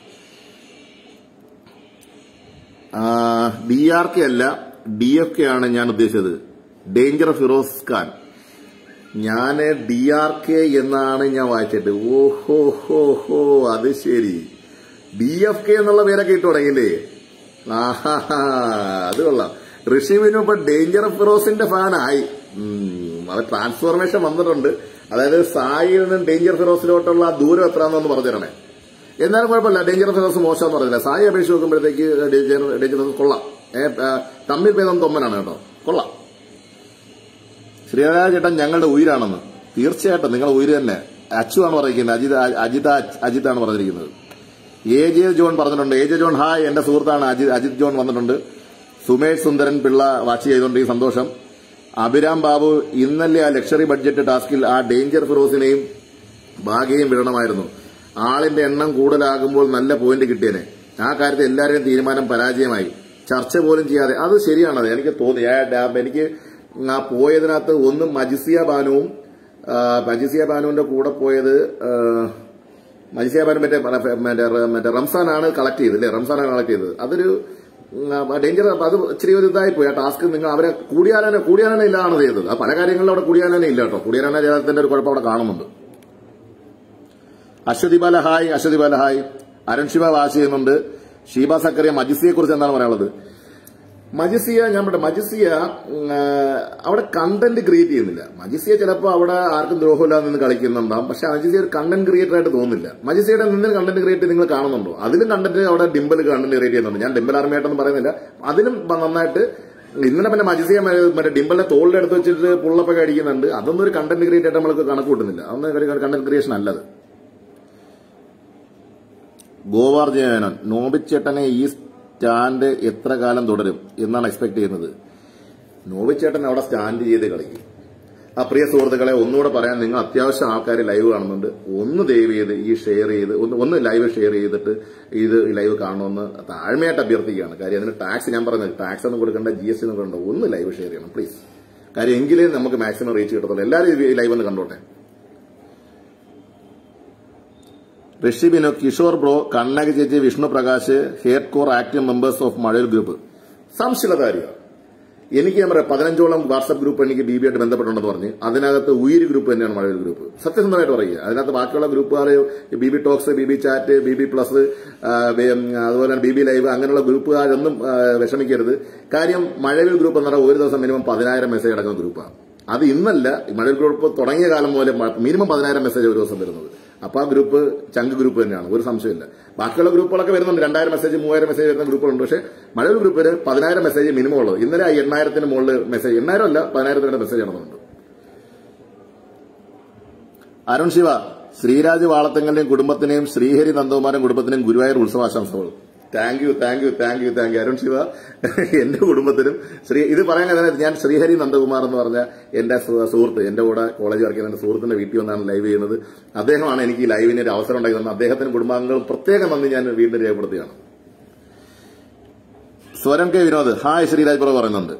DRK അല്ല, DFK ആണ് ഞാൻ ഉദ്ദേശിച്ചത്. ഡേഞ്ചർ ഫിറോസ് ഖാൻ. ഞാന് DRK എന്നാണ് ഞാൻ വായിച്ചിട്ട്. ഓഹോ, അത് ശരി. DFK എന്നുള്ള പേരൊക്കെ ഇട്ടു തുടങ്ങിയില്ലേ? ആഹാ, അത് കൊള്ളാം. ഋഷിവിനും ഇപ്പൊ ഡേഞ്ചർ ഫിറോസിന്റെ ഫാനായി. അത് ട്രാൻസ്ഫോർമേഷൻ വന്നിട്ടുണ്ട്. അതായത് സായിയിൽ നിന്നും ഡേഞ്ചർ ഫിറോസിലോട്ടുള്ള ദൂരം എത്രയാണെന്ന് പറഞ്ഞു തരണേ. എന്നാലും കുഴപ്പമില്ല, ഡേഞ്ചർ ഫിറോസ് മോശമെന്ന് പറഞ്ഞില്ല. സായി അപേക്ഷിച്ച് നോക്കുമ്പോഴത്തേക്ക് ഡേഞ്ചർ ഫിറോസ് കൊള്ളാം. തമ്മിൽ ഭേദം തൊമ്മനാണ് കേട്ടോ, കൊള്ളാം. ശ്രീരാജ് ചേട്ടൻ ഞങ്ങളുടെ ഉയരാണെന്ന്. തീർച്ചയായിട്ടും നിങ്ങൾ ഉയര് തന്നെ. അച്ചു ആണ് പറഞ്ഞിരിക്കുന്നത്, അജിതാണ് പറഞ്ഞിരിക്കുന്നത്. AJ ജോൺ പറഞ്ഞിട്ടുണ്ട്. AJ ജോൺ ഹായ്, എന്റെ സുഹൃത്താണ് അജിത് ജോൺ വന്നിട്ടുണ്ട്. സുമേഷ് സുന്ദരൻ പിള്ള വാച്ച് ചെയ്തുകൊണ്ട് സന്തോഷം. അഭിരാം ബാബു, ഇന്നലെ ആ ലക്ഷറി ബഡ്ജറ്റ് ടാസ്കിൽ ആ ഡേഞ്ചർ ഫിറോസിനെയും ഭാഗ്യയും വിടണമായിരുന്നു. ആളിന്റെ എണ്ണം കൂടുതലാകുമ്പോൾ നല്ല പോയിന്റ് കിട്ടിയേനെ. ആ കാര്യത്തിൽ എല്ലാവരുടെയും തീരുമാനം പരാജയമായി. ചർച്ച പോലും ചെയ്യാതെ. അത് ശരിയാണത്, എനിക്ക് തോന്നി. എനിക്ക് ആ പോയതിനകത്ത് ഒന്ന് മജിസിയ ബാനുവിന്റെ കൂടെ പോയത് മജിസിയ ബാനു മറ്റേ റംസാനാണ് കളക്ട് ചെയ്തത് അല്ലേ? റംസാനാണ് കളക്ട് ചെയ്തത്. അതൊരു ഡേഞ്ചർ. അത് ഇച്ചിരി ഒരു ഇതായി പോയി ആ ടാസ്ക്. നിങ്ങൾ അവരെ കൂടിയാലോചന ഇല്ലാതാണ് ചെയ്തത്. ആ പല കാര്യങ്ങളിലും അവിടെ കൂടിയാലോചന ഇല്ല കേട്ടോ. കൂടിയാലോചന ചെയ്തതിന്റെ ഒരു കുഴപ്പം അവിടെ കാണുന്നുണ്ട്. അശ്വതി ബാല ഹായ്. അരുൺ ശിവ വാച്ച് ചെയ്യുന്നുണ്ട്. ഷീബ സക്കറിയ മജിസിയെ കുറിച്ച് എന്താണ് പറയാനുള്ളത്? മജിസിയ അവിടെ കണ്ടന്റ് ക്രിയേറ്റ് ചെയ്യുന്നില്ല. മജിസിയ ചിലപ്പോൾ അവിടെ ആർക്കും ദ്രോഹമില്ലാതെ നിന്ന് കളിക്കുന്നുണ്ടാവും. പക്ഷെ മജിസിയ ഒരു കണ്ടന്റ് ക്രിയേറ്റർ ആയിട്ട് തോന്നുന്നില്ല. മജിസിയുടെ എന്തെങ്കിലും കണ്ടന്റ് ക്രിയേറ്റ് നിങ്ങൾ കാണുന്നുണ്ടോ? അതിലും കണ്ടന്റ് അവിടെ ഡിംബൽ കണ്ടന്റ് ക്രിയേറ്റ് ചെയ്യുന്നുണ്ട്. ഞാൻ ഡിംബൽ ആർമിയായിട്ടൊന്നും പറയുന്നില്ല. അതിലും നന്നായിട്ട് ഇന്നലെ പിന്നെ മജിസിയ മറ്റേ ഡിംബലിനെ തോളിൽ എടുത്ത് വെച്ചിട്ട് പുള്ളപ്പൊക്കെ അടിക്കുന്നുണ്ട്. അതൊന്നും ഒരു കണ്ടന്റ് ക്രിയേറ്റ് ആയിട്ട് നമ്മൾക്ക് കണക്ക് കൂട്ടുന്നില്ല. അതൊന്നും കണ്ടന്റ് ക്രിയേഷൻ അല്ലത്. ഗോവാർജയനൻ നോബിച്ചേട്ടനെ ഈ സ്റ്റാൻഡ് എത്ര കാലം തുടരും എന്നാണ് എക്സ്പെക്ട് ചെയ്യുന്നത്? നോബിച്ചേട്ടൻ അവിടെ സ്റ്റാൻഡ് ചെയ്ത് കളിക്കും. ആ പ്രിയ സുഹൃത്തുക്കളെ ഒന്നുകൂടെ പറയാൻ, നിങ്ങൾ അത്യാവശ്യം ആൾക്കാർ ലൈവ് കാണുന്നുണ്ട്. ഒന്ന് ദയവ് ചെയ്ത് ഈ ഷെയർ ചെയ്ത് ഒന്ന് ലൈവ് ഷെയർ ചെയ്തിട്ട് ഇത് ലൈവ് കാണണമെന്ന് താഴ്മയായിട്ട് അഭ്യർത്ഥിക്കുകയാണ്. കാര്യം അതിന് ടാക്സ് ഞാൻ പറഞ്ഞത് ടാക്സ് ഒന്നും കൊടുക്കേണ്ട, GST ഒന്നും കൊടുക്കേണ്ട. ഒന്ന് ലൈവ് ഷെയർ ചെയ്യണം പ്ലീസ്. കാര്യം എങ്കിലേ നമുക്ക് മാക്സിമം റീച്ച് കിട്ടത്തുള്ളൂ. എല്ലാവരും ഈ ലൈവ് ഒന്ന് കണ്ടോട്ടെ. ഋഷിബിനോ, കിഷോർ ബ്രോ, കണ്ണകി ചേച്ചി, Vishnu Prakash, hardcore active members of മഴയിൽ ഗ്രൂപ്പ്. സംശയകാരിയാണ്. എനിക്ക് ഞാൻ പറയാം 15ഓളം വാട്സ്ആപ്പ് ഗ്രൂപ്പ് എനിക്ക് BB-ആയിട്ട് ബന്ധപ്പെട്ടുണ്ടെന്ന് പറഞ്ഞ് അതിനകത്ത് ഉയിര് ഗ്രൂപ്പ് തന്നെയാണ് മഴയിൽ ഗ്രൂപ്പ്. സത്യസന്ധമായിട്ട് പറയുക. അതിനകത്ത് ബാക്കിയുള്ള ഗ്രൂപ്പുകാരെ BB talks, BB chat, BB plus, അതുപോലെ തന്നെ BB ലൈവ് അങ്ങനെയുള്ള ഗ്രൂപ്പുകാരൊന്നും വിഷമിക്കരുത്. കാര്യം മഴയിൽ ഗ്രൂപ്പ് എന്ന് പറഞ്ഞാൽ ഒരു ദിവസം മിനിമം 10,000 മെസ്സേജ് അടങ്ങുന്ന ഗ്രൂപ്പാണ്. അത് ഇന്നല്ല, മഴയിൽ ഗ്രൂപ്പ് തുടങ്ങിയ കാലം മുതൽ മിനിമം 10,000 മെസ്സേജ് ഒരു ദിവസം വരുന്നത്. അപ്പൊ ആ ഗ്രൂപ്പ് ചങ്ക് ഗ്രൂപ്പ് തന്നെയാണ്, ഒരു സംശയമില്ല. ബാക്കിയുള്ള ഗ്രൂപ്പുകളൊക്കെ വരുന്നുണ്ട്, 2000 മെസ്സേജ് 3000 മെസ്സേജ് വരുന്ന ഗ്രൂപ്പുകളുണ്ട്. പക്ഷേ മഴയൊരു ഗ്രൂപ്പിൽ 10,000 മെസ്സേജ് മിനിമം ഉള്ളത്. ഇന്നലെ 8,000 മുകളിൽ മെസ്സേജ്, 8,000 അല്ല 10,000 മെസ്സേജ് നടന്നുണ്ട്. അരുൺ ശിവ, ശ്രീരാജ് വാളത്തങ്ങളുടെയും കുടുംബത്തിനെയും ശ്രീഹരി നന്ദകുമാരൻ കുടുംബത്തിനെയും ഗുരുവായൂർ ഉത്സവാശംസകൾ. Thank you Arun Siva. എന്റെ കുടുംബത്തിനും ഇത് പറയാൻ കാരണം ഞാൻ ശ്രീഹരി നന്ദകുമാർ എന്ന് പറഞ്ഞ എന്റെ സുഹൃത്ത്, എന്റെ കൂടെ കോളേജ് വർക്ക് ചെയ്യുന്ന സുഹൃത്തിന്റെ വീട്ടിൽ വന്നാണ് ലൈവ് ചെയ്യുന്നത്. അദ്ദേഹമാണ് എനിക്ക് ഈ ലൈവിന് ഒരു അവസരം ഉണ്ടാക്കി തന്നത്. അദ്ദേഹത്തിന് കുടുംബാംഗങ്ങളും പ്രത്യേകം നന്ദി ഞാൻ വീണ്ടും രേഖപ്പെടുത്തുകയാണ്. സ്വരം കെ വിനോദ്, ഹായ് ശ്രീരാജ് പ്രഭു പറയുന്നുണ്ട്.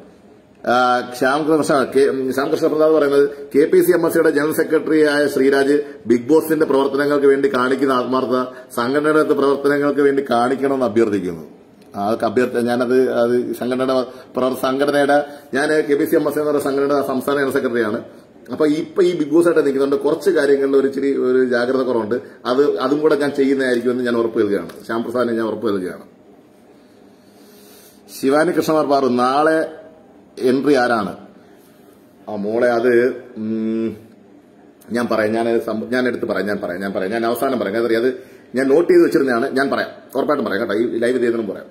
ശ്യാംകൃഷ്ണ പ്രസാദ് പറയുന്നത്, KPCMSയുടെ ജനറൽ സെക്രട്ടറിയായ ശ്രീരാജ് ബിഗ് ബോസിന്റെ പ്രവർത്തനങ്ങൾക്ക് വേണ്ടി കാണിക്കുന്ന ആത്മാർത്ഥത സംഘടനയുടെ പ്രവർത്തനങ്ങൾക്ക് വേണ്ടി കാണിക്കണമെന്ന് അഭ്യർത്ഥിക്കുന്നു. ഞാനത് സംഘടനയുടെ ഞാൻ KPCMS എന്ന് പറയുന്ന സംഘടനയുടെ സംസ്ഥാന ജനറൽ സെക്രട്ടറിയാണ്. അപ്പൊ ഈ ബിഗ് ബോസ് ആയിട്ട് നിൽക്കുന്നുണ്ട്. കുറച്ച് കാര്യങ്ങളിൽ ഒരു ജാഗ്രത കുറവുണ്ട്. അതും കൂടെ ഞാൻ ചെയ്യുന്നതായിരിക്കുമെന്ന് ഞാൻ ഉറപ്പ് നൽകുകയാണ്. ശ്യാംപ്രസാദിനെ ഞാൻ ഉറപ്പ് നൽകുകയാണ്. ശിവാനി കൃഷ്ണമാർ പാറു, നാളെ എൻട്രി ആരാണ്? മോളെ അത് ഞാൻ പറയാം. ഞാൻ എടുത്ത് പറയാം. ഞാൻ അവസാനം പറയാം. അത് ഞാൻ നോട്ട് ചെയ്ത് വെച്ചിരുന്നതാണ്. ഞാൻ പറയാം, ഉറപ്പായിട്ടും പറയാം കേട്ടോ. ഈ ലൈവ് ചെയ്തതിനും പറയാം.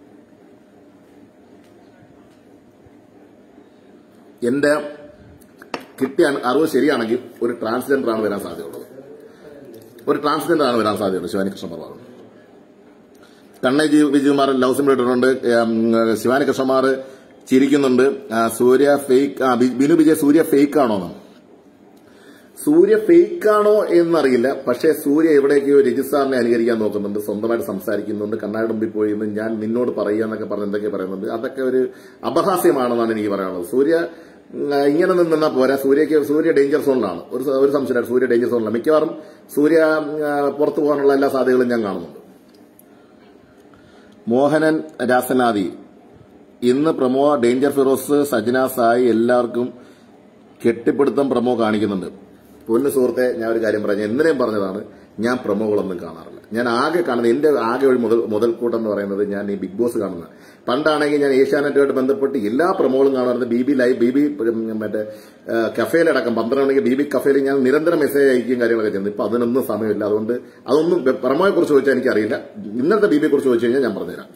എന്റെ കിട്ടിയ അറിവ് ശരിയാണെങ്കിൽ ഒരു ട്രാൻസ്ജെൻഡർ ആണ് വരാൻ സാധ്യതയുള്ളത്. ശിവാനി കൃഷ്ണമാർ പാറു. കണ്ണജി വിജയകുമാർ ലവ് സിംബിൾ ഇട്ടിട്ടുണ്ട്. ശിവാനി കൃഷ്ണമാർ ചിരിക്കുന്നുണ്ട്. സൂര്യ ഫേക്ക്, ബിനു വിജയ് സൂര്യ ഫേക്ക് ആണോന്ന്? സൂര്യ ഫേക്ക് ആണോ എന്നറിയില്ല. പക്ഷേ സൂര്യ എവിടേക്കോ രജിസാറിനെ അനുകരിക്കാൻ നോക്കുന്നുണ്ട്, സ്വന്തമായിട്ട് സംസാരിക്കുന്നുണ്ട്, കണ്ണാടി മുമ്പിൽ പോയി ഞാൻ നിന്നോട് പറയുക എന്നൊക്കെ പറഞ്ഞ് എന്തൊക്കെ പറയുന്നുണ്ട്. അതൊക്കെ ഒരു അപഹാസ്യമാണെന്നാണ് എനിക്ക് പറയാനുള്ളത്. സൂര്യ ഇങ്ങനെ നിന്നാൽ പോരാ. സൂര്യ ഡേഞ്ചർ സോണിലാണ്. ഒരു സംശയമില്ല, സൂര്യ ഡേഞ്ചർ സോണിലാണ്. മിക്കവാറും സൂര്യ പുറത്തു പോകാനുള്ള എല്ലാ സാധ്യതകളും ഞാൻ കാണുന്നുണ്ട്. മോഹനൻ രാസനാദി, ഇന്ന് പ്രമോ ഡേഞ്ചർ ഫിറോസ്, സജന സായി എല്ലാവർക്കും കെട്ടിപ്പിടുത്തം പ്രമോ കാണിക്കുന്നുണ്ട്. പൊന്നു സുഹൃത്തെ, ഞാൻ ഒരു കാര്യം പറഞ്ഞു, ഇന്നലെയും പറഞ്ഞതാണ്, ഞാൻ പ്രമോകളൊന്നും കാണാറില്ല. ഞാൻ ആകെ കാണുന്നത്, എന്റെ ആകെ ഒരു മുതൽക്കൂട്ടം എന്ന് പറയുന്നത് ഞാൻ ഈ ബിഗ് ബോസ് കാണുന്നത്. പണ്ടാണെങ്കിൽ ഞാൻ ഏഷ്യാനെറ്റുമായിട്ട് ബന്ധപ്പെട്ട് എല്ലാ പ്രമോകളും കാണുന്നത്. BB ലൈവ്, BB മറ്റേ കഫേലടക്കം 12 മണിക്ക് BB കഫേയിൽ ഞാൻ നിരന്തരം മെസ്സേജ് അയക്കുകയും കാര്യങ്ങളൊക്കെ ചെയ്യുന്നത്. ഇപ്പൊ അതിനൊന്നും സമയമില്ല. അതുകൊണ്ട് അതൊന്നും പ്രമോയെ കുറിച്ച് ചോദിച്ചാൽ എനിക്കറിയില്ല. ഇന്നത്തെ BB കുറിച്ച് ചോദിച്ചു കഴിഞ്ഞാൽ ഞാൻ പറഞ്ഞുതരാം.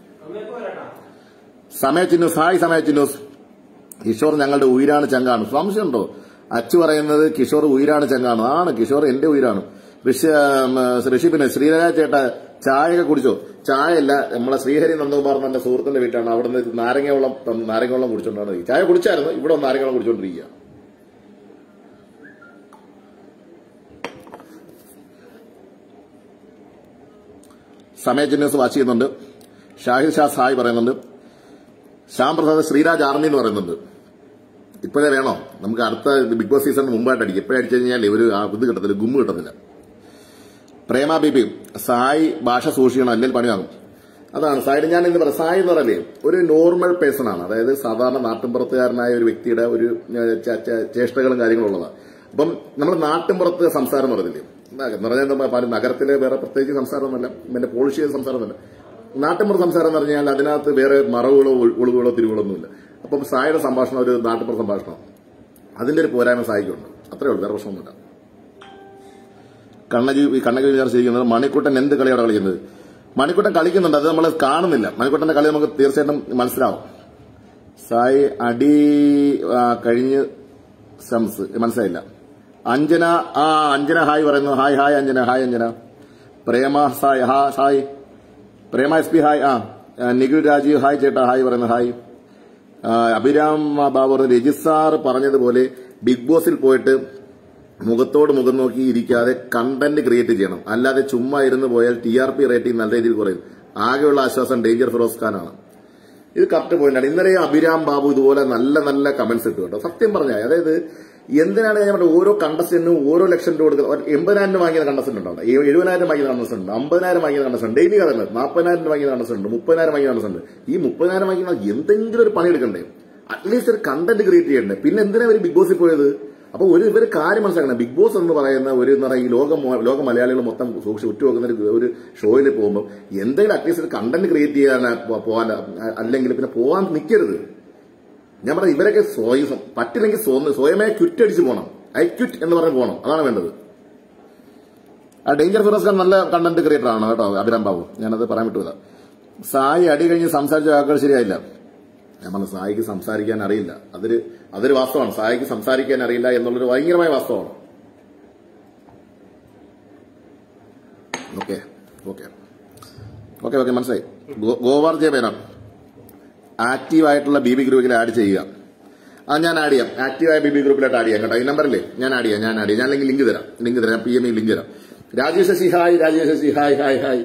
സമയ ചിന്നൂസ്, ഹായ് സമയ ചിന്നൂസ്. കിഷോർ ഞങ്ങളുടെ ഉയിരാണ്, ചങ്കാണ്. സംശയമുണ്ടോ? അച്ചു പറയുന്നത് കിഷോർ ഉയിരാണ്, ചങ്കാണ്. ആണ്, കിഷോർ എന്റെ ഉയിരാണ്. ഋഷി പിന്നെ ശ്രീരാജ ചേട്ടാ ചായയൊക്കെ കുടിച്ചോ? ചായയല്ല, നമ്മളെ ശ്രീഹരി നന്ദകുമാർ എന്റെ സുഹൃത്തിന്റെ വീട്ടാണ്. അവിടെ നിന്ന് നാരങ്ങവെള്ളം കുടിച്ചോണ്ടാണ്. ചായ കുടിച്ചായിരുന്നു, ഇവിടെ നാരങ്ങവെള്ളം കുടിച്ചോണ്ടിരിക്കുക. സമയ ചിന്നൂസ് വാച്ച് ചെയ്യുന്നുണ്ട്. ഷാഹിദ് ഷാ ഹായ് പറയുന്നുണ്ട്. ശ്യാം പ്രസാദ് ശ്രീരാജ് ആർമി എന്ന് പറയുന്നുണ്ട്. ഇപ്പോഴേ വേണോ? നമുക്ക് അടുത്ത ബിഗ് ബോസ് സീസണിന് മുമ്പായിട്ട് അടിക്കും. ഇപ്പോഴേ അടിച്ചു കഴിഞ്ഞാൽ ഒരു ഇത് കിട്ടത്തില്ല, ഗുമ്മ് കിട്ടത്തില്ല. പ്രേമ ബിപി, സായി ഭാഷ സൂക്ഷിക്കണം, അല്ലെങ്കിൽ പണിയാകും. അതാണ് സായി. ഞാൻ ഇന്ന് പറയാം, സായി എന്ന് പറയലേ ഒരു നോർമൽ പേഴ്സൺ ആണ്. അതായത് സാധാരണ നാട്ടിൻപുറത്തുകാരനായ ഒരു വ്യക്തിയുടെ ഒരു ചേഷ്ടകളും കാര്യങ്ങളും ഉള്ളതാണ്. അപ്പം നമ്മൾ നാട്ടിൻപുറത്ത് സംസാരം പറഞ്ഞില്ലേ എന്ന് പറഞ്ഞാൽ നഗരത്തിലെ വേറെ പ്രത്യേകിച്ച് സംസാരമൊന്നുമല്ല, പിന്നെ പോളിഷ് ചെയ്ത സംസാരമൊന്നുമല്ല. നാട്ടിൻപുറ സംസാരം എന്ന് പറഞ്ഞാൽ അതിനകത്ത് വേറെ മറവുകളോ ഒളിവുകളോ തിരിവുകളൊന്നുമില്ല. അപ്പം സായിയുടെ സംഭാഷണം ഒരു നാട്ടിൻപുറ സംഭാഷണം, അതിന്റെ ഒരു പോരായ്മ സായിക്കുണ്ട്. അത്രേ ഉള്ളൂ, വേറെ പ്രശ്നമൊന്നുമില്ല. കണ്ണകി വിചാരിച്ചിരിക്കുന്നത് മണിക്കുട്ടൻ എന്ത് കളിയാണ് കളിക്കുന്നത്? മണിക്കുട്ടൻ കളിക്കുന്നുണ്ട്, അത് നമ്മൾ കാണുന്നില്ല. മണിക്കുട്ടന്റെ കളി നമുക്ക് തീർച്ചയായിട്ടും മനസ്സിലാവും. സായി അടി കഴിഞ്ഞ് സംസ് മനസ്സിലായില്ല. അഞ്ജന അഞ്ജന ഹായ് പറയുന്നു. Hi Anjana. Prema Sai hi. Prema S P hi. Nikhil Rajeev hi ചേട്ടാ ഹായ് പറയുന്നു. ഹായ്. അഭിരാം ബാബു രജിസാർ പറഞ്ഞതുപോലെ ബിഗ് ബോസിൽ പോയിട്ട് മുഖത്തോട് മുഖം നോക്കി ഇരിക്കാതെ കണ്ടന്റ് ക്രിയേറ്റ് ചെയ്യണം. അല്ലാതെ ചുമ്മാ ഇരുന്ന് പോയാൽ TRP റേറ്റിംഗ് നല്ല രീതിയിൽ കുറയും. ആകെയുള്ള ആശ്വാസം ഡേഞ്ചർ ഫിറോസ് ഖാനാണ്. ഇത് കറക്റ്റ് പോയിന്റാണ്. ഇന്നലെ അഭിരാം ബാബു ഇതുപോലെ നല്ല നല്ല കമന്റ്സ് ഇട്ടു കേട്ടോ. സത്യം പറഞ്ഞാൽ അതായത് എന്തിനാണ് ഞാൻ ഓരോ കണ്ടസ്റ്റന്റിനും ഓരോ ലക്ഷം രൂപ കൊടുക്കുന്നത്? 80,000 വാങ്ങിയ കണ്ടസ്റ്റന്റ് ഉണ്ട്, 70,000 വാങ്ങിയ കണ്ടസ്റ്റന്റ് ഉണ്ട്, 50,000 വാങ്ങിയ കണ്ടസ്റ്റന്റ് ഡെയിലി കഥകൾ, 40,000 വാങ്ങിയ കണ്ടസ്റ്റന്റ് ഉണ്ട്, 30,000 വാങ്ങിയ കണ്ടസ്റ്റന്റ്. ഈ 30,000 വാങ്ങിയ എന്തെങ്കിലും ഒരു പണി എടുക്കണ്ടേ? അറ്റ്ലീസ്റ്റ് ഒരു കണ്ടന്റ് ക്രിയേറ്റ് ചെയ്യണ്ടേ? പിന്നെ എന്തിനാ ഇവർ ബിഗ് ബോസിൽ പോയത്? അപ്പൊ ഇവര് കാര്യം മനസ്സിലാക്കണം. ബിഗ് ബോസ് എന്ന് പറയുന്ന ഈ ലോക മലയാളികൾ മൊത്തം ഉറ്റുനോക്കുന്ന ഒരു ഷോയിൽ പോകുമ്പോൾ എന്തെങ്കിലും അറ്റ്ലീസ്റ്റ് ഒരു കണ്ടന്റ് ക്രിയേറ്റ് ചെയ്യാൻ പോകാൻ, അല്ലെങ്കിൽ പിന്നെ പോകാൻ നിൽക്കരുത്. ഞാൻ പറഞ്ഞ ഇവരൊക്കെ പറ്റില്ലെങ്കിൽ സ്വയമേ ക്വിറ്റ് അടിച്ച് പോകണം. ഐ ക്വിറ്റ് എന്ന് പറഞ്ഞ് പോകണം. അതാണ് വേണ്ടത്. ഡേഞ്ചർ ഫിറോസ് ഖാൻ നല്ല കണ്ടന്റ് ക്രിയേറ്റർ ആണ് കേട്ടോ അഭിരാം ബാബു. ഞാനത് പറയാൻ വിട്ടുപോയതാ. സായി അടി കഴിഞ്ഞ് സംസാരിച്ച വാക്കുകൾ ശരിയായില്ല. ഞാൻ പറഞ്ഞു സായിക്ക് സംസാരിക്കാൻ അറിയില്ല. അതൊരു വാസ്തവമാണ്. സായിക്ക് സംസാരിക്കാൻ അറിയില്ല എന്നുള്ളൊരു ഭയങ്കരമായ വാസ്തവമാണ്. ഓക്കെ മനസ്സിലായി. ഗോവാർ ജെ മേനോൻ ആക്റ്റീവായിട്ടുള്ള BB ഗ്രൂപ്പിൽ ആഡ് ചെയ്യുക. അത് ഞാൻ ആഡ് ചെയ്യാം. ആക്റ്റീവായ BB ഗ്രൂപ്പിലായിട്ട് ആഡ് ചെയ്യാം കേട്ടോ. ഈ നമ്പറില്ലേ ഞാൻ ആഡ് ചെയ്യാം. ഞാൻ അല്ലെങ്കിൽ ലിങ്ക് തരാം. ഞാൻ PM ലിങ്ക് തരാം. Rajesh Sasi hi.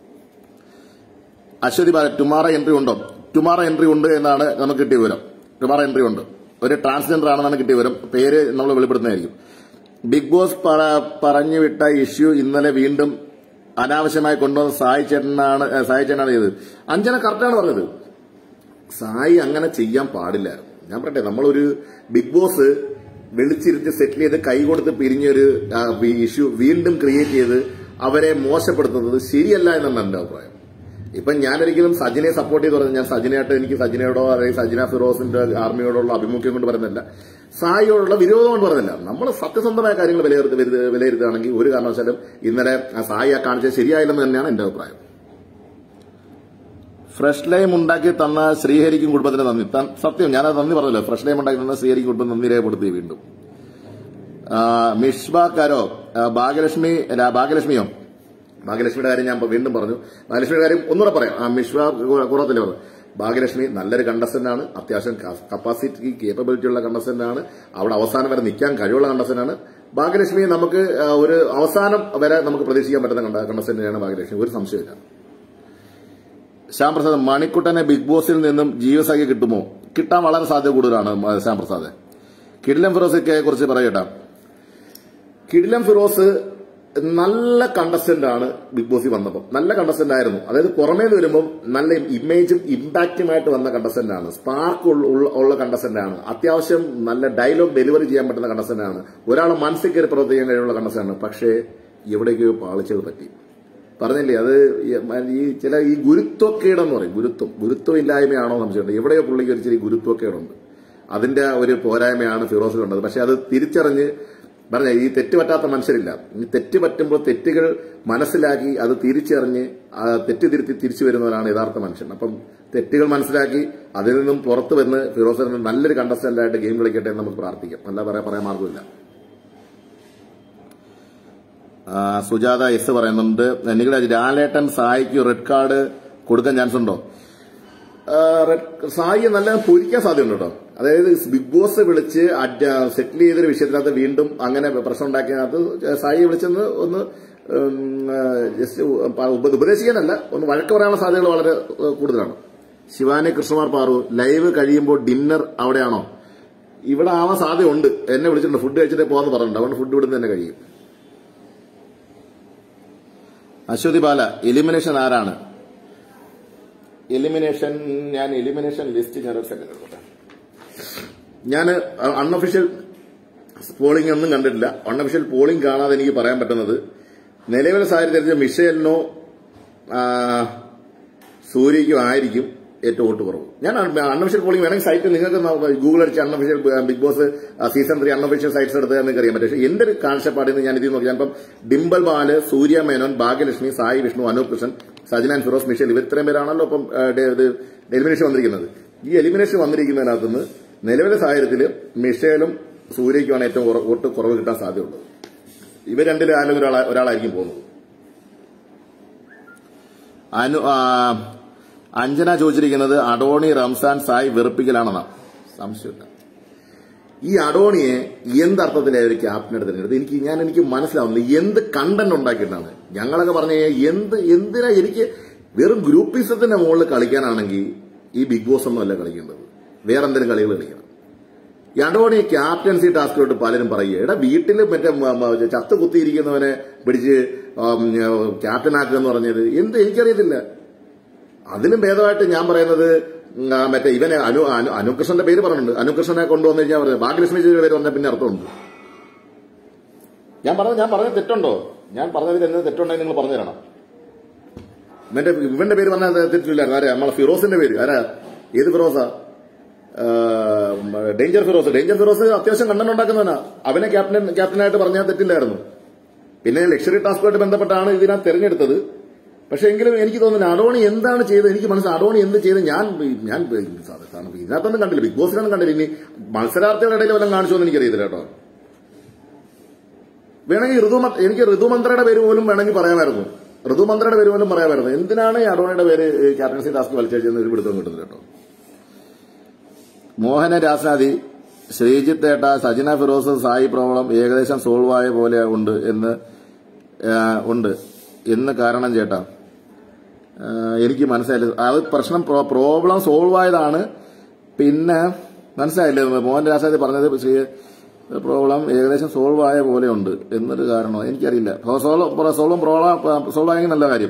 Aswathy Bala tomorrow entry ഉണ്ടോ? ടുമാറോ എൻട്രി ഉണ്ട് എന്നാണ് നമുക്ക് കിട്ടിയ വിവരം. ടുമാറോ എൻട്രി ഉണ്ട്. ഒരു ട്രാൻസ്ജെൻഡർ ആണെന്നാണ് കിട്ടിയ വിവരം. പേര് നമ്മൾ വെളിപ്പെടുത്തുന്നതായിരിക്കും. ബിഗ് ബോസ് പറഞ്ഞുവിട്ട ഇഷ്യൂ ഇന്നലെ വീണ്ടും അനാവശ്യമായി കൊണ്ടുവന്ന സായി ചേട്ടനാണ് ചെയ്തത്. അഞ്ജന കറക്റ്റാണ് പറഞ്ഞത്. സായി അങ്ങനെ ചെയ്യാൻ പാടില്ല. ഞാൻ പറയട്ടെ, നമ്മളൊരു ബിഗ് ബോസ് വിളിച്ചിരുത്തി സെറ്റിൽ ചെയ്ത് കൈ കൊടുത്ത് പിരിഞ്ഞൊരു ഇഷ്യൂ വീണ്ടും ക്രിയേറ്റ് ചെയ്ത് അവരെ മോശപ്പെടുത്തുന്നത് ശരിയല്ല എന്നാണ് എന്റെ അഭിപ്രായം. ഇപ്പൊ ഞാനൊരിക്കലും സജിനെ സപ്പോർട്ട് ചെയ്ത് പറഞ്ഞാൽ എനിക്ക് സജിനയോടോ അല്ലെങ്കിൽ സജിന ഫിറോസിന്റെ ആർമിയോടുള്ള അഭിമുഖ്യം കൊണ്ട് പറയുന്നില്ല, സായിയോടുള്ള വിരോധം കൊണ്ട് പറഞ്ഞില്ല. നമ്മൾ സത്യസന്ധമായ കാര്യങ്ങൾ വിലയിരുത്തുകയാണെങ്കിൽ ഒരു കാരണവശാലും ഇന്നലെ സായി കാണിച്ചത് ശരിയായില്ലെന്ന് തന്നെയാണ് എന്റെ അഭിപ്രായം. ഫ്രഷ് ലൈം ഉണ്ടാക്കി തന്ന ശ്രീഹരിക്കും കുടുംബത്തിന് നന്ദി. സത്യം, ഞാനത് നന്ദി പറഞ്ഞല്ലോ. ഫ്രഷ് ലൈം ഉണ്ടാക്കി തന്ന ശ്രീഹരിക്കും കുടുംബം നന്ദി രേഖപ്പെടുത്തി. വീണ്ടും മിഷ്ബാക്കാരോ ഭാഗ്യലക്ഷ്മിയുടെ കാര്യം ഞാൻ വീണ്ടും പറഞ്ഞു. ഭാഗ്യലക്ഷ്മിയുടെ കാര്യം ഒന്നുകൂടെ പറയാം. മിഷ്ബ കുറത്തില്ല പറഞ്ഞു. ഭാഗ്യലക്ഷ്മി നല്ലൊരു കണ്ടസ്റ്റന്റ് ആണ്. അത്യാവശ്യം കപ്പാസിറ്റി കേപ്പബിലിറ്റി ഉള്ള കണ്ടസ്റ്റന്റ് ആണ്. അവിടെ അവസാനം വരെ നിൽക്കാൻ കഴിവുള്ള കണ്ടസ്റ്റന്റ് ആണ്. ഭാഗ്യലക്ഷ്മി നമുക്ക് ഒരു അവസാനം വരെ നമുക്ക് പ്രതീക്ഷിക്കാൻ പറ്റുന്ന കണ്ടസ്റ്റന്റാണ് ഭാഗ്യലക്ഷ്മി. ഒരു സംശയമില്ല. ശ്യാംപ്രസാദ് മണിക്കുട്ടനെ ബിഗ് ബോസിൽ നിന്നും ജീവസഖ്യ കിട്ടുമോ? കിട്ടാൻ വളരെ സാധ്യത കൂടുതലാണ്. ശ്യാംപ്രസാദ് കിടിലം ഫിറോസിനെ കുറിച്ച് പറയട്ടെ. കിടിലം ഫിറോസ് നല്ല കണ്ടസ്റ്റന്റ് ആണ്. ബിഗ് ബോസിൽ വന്നപ്പോൾ നല്ല കണ്ടസ്റ്റന്റ് ആയിരുന്നു. അതായത് പുറമേ വരുമ്പോൾ നല്ല ഇമേജും ഇമ്പാക്റ്റുമായിട്ട് വന്ന കണ്ടസ്റ്റന്റ് ആണ്. സ്പാർക്ക് ഉള്ള കണ്ടസ്റ്റന്റ് ആണ്. അത്യാവശ്യം നല്ല ഡയലോഗ് ഡെലിവറി ചെയ്യാൻ പറ്റുന്ന കണ്ടസ്റ്റന്റ് ആണ്. ഒരാളെ മനസ്സിൽ കയറി പ്രവർത്തിക്കാൻ കഴിയുള്ള കണ്ടസ്റ്റന്റ് ആണ്. പക്ഷേ എവിടേക്കോ പാളിച്ചത് പറ്റി. പറഞ്ഞില്ലേ, അത് ഈ ഗുരുത്വക്കേടെന്ന് പറയും. ഗുരുത്വം ഇല്ലായ്മയാണോ സംശയമുണ്ട്. എവിടെയോ പുള്ളിക്ക് ഒരു ഗുരുത്വക്കേടുണ്ട്. അതിന്റെ ഒരു പോരായ്മയാണ് ഫിറോസിലുള്ളത്. പക്ഷെ അത് തിരിച്ചറിഞ്ഞ് പറഞ്ഞ ഈ തെറ്റ് പറ്റാത്ത മനുഷ്യരില്ല. ഈ തെറ്റ് പറ്റുമ്പോൾ തെറ്റുകൾ മനസ്സിലാക്കി അത് തിരിച്ചറിഞ്ഞ് തെറ്റ് തിരുത്തി തിരിച്ചു വരുന്നവരാണ് യഥാർത്ഥ മനുഷ്യൻ. അപ്പം തെറ്റുകൾ മനസ്സിലാക്കി അതിൽ നിന്നും പുറത്തു വന്ന് ഫിറോസിന് നല്ലൊരു കണ്ടസ്റ്റന്റായിട്ട് ഗെയിം കളിക്കട്ടെ എന്ന് നമുക്ക് പ്രാർത്ഥിക്കാം. അല്ല പറയാൻ മാർഗമില്ല. സുജാത എസ് പറയുന്നുണ്ട്. നിങ്ങളുടെ ലാലേട്ടൻ സായിക്ക് റെഡ് കാർഡ് കൊടുക്കാൻ ചാൻസ് ഉണ്ടോ? സായി നല്ല പൊരിക്കാൻ സാധ്യതയുണ്ട് കേട്ടോ. അതായത് ബിഗ് ബോസ് വിളിച്ച് സെറ്റിൽ ചെയ്തൊരു വിഷയത്തിനകത്ത് വീണ്ടും അങ്ങനെ പ്രശ്നം ഉണ്ടാക്കിയതിനകത്ത് സായി വിളിച്ചെന്ന് ഒന്ന് ജസ്റ്റ് ഉപദേശിക്കാനല്ല, ഒന്ന് വഴക്ക് പറയാനുള്ള സാധ്യതകൾ വളരെ കൂടുതലാണ്. ശിവാനി കൃഷ്ണകുമാർ പാറു ലൈവ് കഴിയുമ്പോൾ ഡിന്നർ അവിടെയാണോ? ഇവിടെ ആവാൻ സാധ്യതയുണ്ട്. എന്നെ വിളിച്ചിട്ടുണ്ട്. ഫുഡ് കഴിച്ചിട്ടേ പോകാന്ന് പറഞ്ഞിട്ടുണ്ട്. അതുകൊണ്ട് ഫുഡ് ഇവിടുന്ന് തന്നെ കഴിയും. അശ്വതി ബാല എലിമിനേഷൻ ആരാണ്? എലിമിനേഷൻ ലിസ്റ്റ് ഞാനൊരു സെക്കൻഡ് എടുക്കട്ടെ. ഞാൻ അൺഒഫീഷ്യൽ പോളിംഗ് ഒന്നും കണ്ടിട്ടില്ല. അൺഒഫീഷ്യൽ പോളിംഗ് കാണാതെ എനിക്ക് പറയാൻ പറ്റുന്നത് നിലവിലെ സാഹചര്യത്തിൽ മിഷേലിനോ സൂര്യയ്ക്കും ആയിരിക്കും ഏറ്റവും വോട്ട് കുറവ്. ഞാൻ അൺഒഫീഷ്യൽ പോളിംഗ് വേണമെങ്കിൽ സൈറ്റ് നിങ്ങൾക്ക് ഗൂഗിൾ അടിച്ച് unofficial big boss season 3 unofficial sites എടുത്ത് നിങ്ങൾക്ക് അറിയാൻ പറ്റും. പക്ഷേ എന്റെ ഒരു കാഴ്ചപ്പാടിൽ നിന്ന് ഞാൻ ഇതിൽ നോക്കി, ഞാനിപ്പം ഡിംബൽ ബാല്, സൂര്യ മേനോൻ, ഭാഗ്യലക്ഷ്മി, സായി വിഷ്ണു, അനൂപ് കൃഷ്ണൻ, സജനാൻ ഫിറോസ്, മിഷേൽ, ഇവർ ഇത്രയും പേരാണല്ലോ ഇപ്പം എലിമിനേഷൻ വന്നിരിക്കുന്നത്. ഈ എലിമിനേഷൻ വന്നിരിക്കുന്നതിനകത്തുനിന്ന് നിലവിലെ സാഹചര്യത്തിൽ മിഷേലും സൂര്യയ്ക്കുമാണ് ഏറ്റവും വോട്ട് കുറവ് കിട്ടാൻ സാധ്യതയുള്ളത്. ഇവർ രണ്ടിലും ആരെങ്കിലും ഒരാളായിരിക്കും പോകുന്നത്. അഞ്ജന ചോദിച്ചിരിക്കുന്നത് അഡോണി, റംസാൻ, സായി വെറുപ്പിക്കലാണെന്നാണ്. സംശയമില്ല. ഈ അഡോണിയെ എന്തർത്ഥത്തിലായി ഒരു ക്യാപ്റ്റനെ തിരഞ്ഞെടുത്ത് എനിക്ക് മനസ്സിലാവുന്നില്ല. എന്ത് കണ്ടന്റ് ഉണ്ടാക്കിയിട്ടാണ്? ഞങ്ങളൊക്കെ പറഞ്ഞ എന്തിനാ എനിക്ക് വെറും ഗ്രൂപ്പിസത്തിന്റെ മുകളിൽ കളിക്കാനാണെങ്കിൽ ഈ ബിഗ് ബോസ് ഒന്നും അല്ല കളിക്കേണ്ടത്, വേറെ എന്തെങ്കിലും കളികൾ കളിക്കണം. ഈ അഡോണി ക്യാപ്റ്റൻസി ടാസ്കിലോട്ട് പലരും പറയുക, എടാ വീട്ടിൽ മറ്റേ ചത്ത് കുത്തിയിരിക്കുന്നവനെ പിടിച്ച് ക്യാപ്റ്റനാക്കുക എന്ന് പറഞ്ഞത് എനിക്കറിയത്തില്ല. അതിലും ഭേദമായിട്ട് ഞാൻ പറയുന്നത് മറ്റേ ഇവനെ അനുകൃഷ്ണന്റെ പേര് പറഞ്ഞിട്ടുണ്ട്. അനുകൃഷ്ണനെ കൊണ്ടുവന്നു കഴിഞ്ഞാൽ പറഞ്ഞത് ഭാഗ്യലക്ഷ്മിയുടെ പേര് പറഞ്ഞാൽ പിന്നെ അർത്ഥമുണ്ട്. ഞാൻ പറഞ്ഞത് തെറ്റുണ്ടോ? ഞാൻ പറഞ്ഞതിൽ എന്ത് തെറ്റുണ്ടെങ്കിൽ നിങ്ങൾ പറഞ്ഞു തരണം. ഇവന്റെ പേര് പറഞ്ഞാൽ തെറ്റില്ലായിരുന്നു. ആരാ? നമ്മളെ ഫിറോസിന്റെ പേര് ആരാ? ഏത് ഫിറോസാ? ഡേഞ്ചർ ഫിറോസ് അത്യാവശ്യം കണ്ടന്റ് ഉണ്ടാക്കുന്നവനാ. അവനെ ക്യാപ്റ്റനായിട്ട് പറഞ്ഞാൽ തെറ്റില്ലായിരുന്നു. പിന്നെ ലക്ഷറി ടാസ്കുമായിട്ട് ബന്ധപ്പെട്ടാണ് ഇതിനകത്ത് തെരഞ്ഞെടുത്തത്. പക്ഷെ എങ്കിലും എനിക്ക് തോന്നുന്നു അഡോണി എന്താണ് ചെയ്തത് എനിക്ക് മനസ്സിലായി. അഡോണി എന്ത് ചെയ്ത് ഞാൻ ഇതിനകത്തൊന്നും കണ്ടില്ല, ബിഗ് ബോസിലൊന്നും കണ്ടില്ല. ഇനി മത്സരാർത്ഥികളുടെ ഇടയിൽ വല്ലതും കാണിച്ചോന്ന് എനിക്കറിയത്തില്ല കേട്ടോ. വേണമെങ്കിൽ എനിക്ക് ഋതുമന്ത്രയുടെ പേര് പോലും വേണമെങ്കിൽ പറയാമായിരുന്നു. എന്തിനാണ് ഈ അഡോണിയുടെ പേര് ക്യാപ്റ്റൻസി ടാസ്ക് വലിച്ചെന്ന് ഒരു പിടുത്തം കിട്ടുന്നത് കേട്ടോ. മോഹന രാസ്നാഥി, ശ്രീജിത്ത് ഏട്ട, സജിന ഫിറോസ്, സായി പ്രോബ്ലം ഏകദേശം സോൾവ് ആയ പോലെ ഉണ്ട് എന്ന് കാരണം ചേട്ടാ എനിക്ക് മനസ്സിലായില്ല. അത് പ്രശ്നം പ്രോബ്ലം സോൾവ് ആയതാണ്. പിന്നെ മനസ്സിലായില്ലേ മോഹൻ രാസാദി പറഞ്ഞത്? പ്രോബ്ലം ഏകദേശം സോൾവ് ആയ പോലെ ഉണ്ട് എന്നൊരു കാരണമോ എനിക്കറിയില്ല. സോൾവ് ആയെങ്കിൽ നല്ല കാര്യം.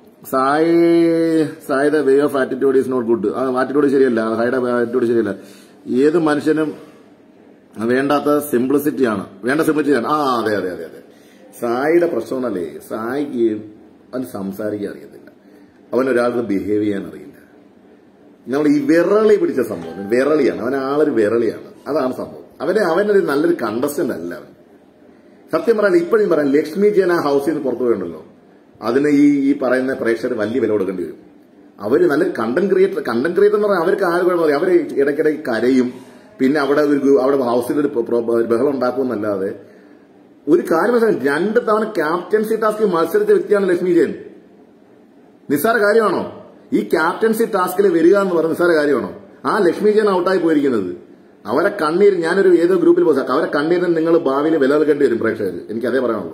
സായിയുടെ way of attitude is not good. Attitude ശരിയല്ല, സായിയുടെ ആറ്റിറ്റ്യൂഡ് ശരിയല്ല. ഏത് മനുഷ്യനും വേണ്ടാത്ത സിംപ്ലിസിറ്റിയാണ്. അതെ. സായിയുടെ പ്രശ്നമല്ലേ, സായിക്ക് അവൻ സംസാരിക്കാൻ അറിയത്തില്ല, അവനൊരാൾക്ക് ബിഹേവ് ചെയ്യാൻ അറിയില്ല. നമ്മൾ ഈ വിരളി പിടിച്ച സംഭവം വിരളിയാണ്, അവൻ ആളൊരു വിരളിയാണ്. അതാണ് സംഭവം. അവനൊരു നല്ലൊരു കണ്ടസ്റ്റന്റ് അല്ല അവൻ. സത്യം പറയാൻ ഇപ്പോഴും പറയാം, ലക്ഷ്മി ജയൻ ആ ഹൗസിൽ നിന്ന് പുറത്തു പോയുണ്ടല്ലോ, അതിന് ഈ പറയുന്ന പ്രേക്ഷകർ വലിയ വില കൊടുക്കേണ്ടി വരും. അവര് നല്ലൊരു കണ്ടന്റ് ക്രിയേറ്റർ എന്ന് പറഞ്ഞാൽ അവർക്ക് ആരും പറയും, അവര് ഇടയ്ക്കിടയ്ക്ക് കരയും, പിന്നെ അവിടെ ഹൗസിൽ ഒരു ബഹളം ഉണ്ടാക്കുമെന്നല്ലാതെ ഒരു കാര്യം മനസ്സിലായി. 2 തവണ ക്യാപ്റ്റൻസി ടാസ്കിൽ മത്സരിച്ച വ്യക്തിയാണ് ലക്ഷ്മി ജയൻ. നിസ്സാര കാര്യമാണോ? ഈ ക്യാപ്റ്റൻസി ടാസ്കിൽ വരിക എന്ന് പറഞ്ഞ നിസ്സാര കാര്യമാണോ? ആ ലക്ഷ്മി ജയൻ ഔട്ടായി പോയിരിക്കുന്നത്. അവരെ കണ്ണീര്, ഞാനൊരു ഏതോ ഗ്രൂപ്പിൽ പോയി, അവരെ കണ്ണീരിന് നിങ്ങൾ ഭാവിയിൽ വില നൽകേണ്ടി വരും പ്രേക്ഷകർ. എനിക്ക് അതേ പറയാനുള്ളൂ.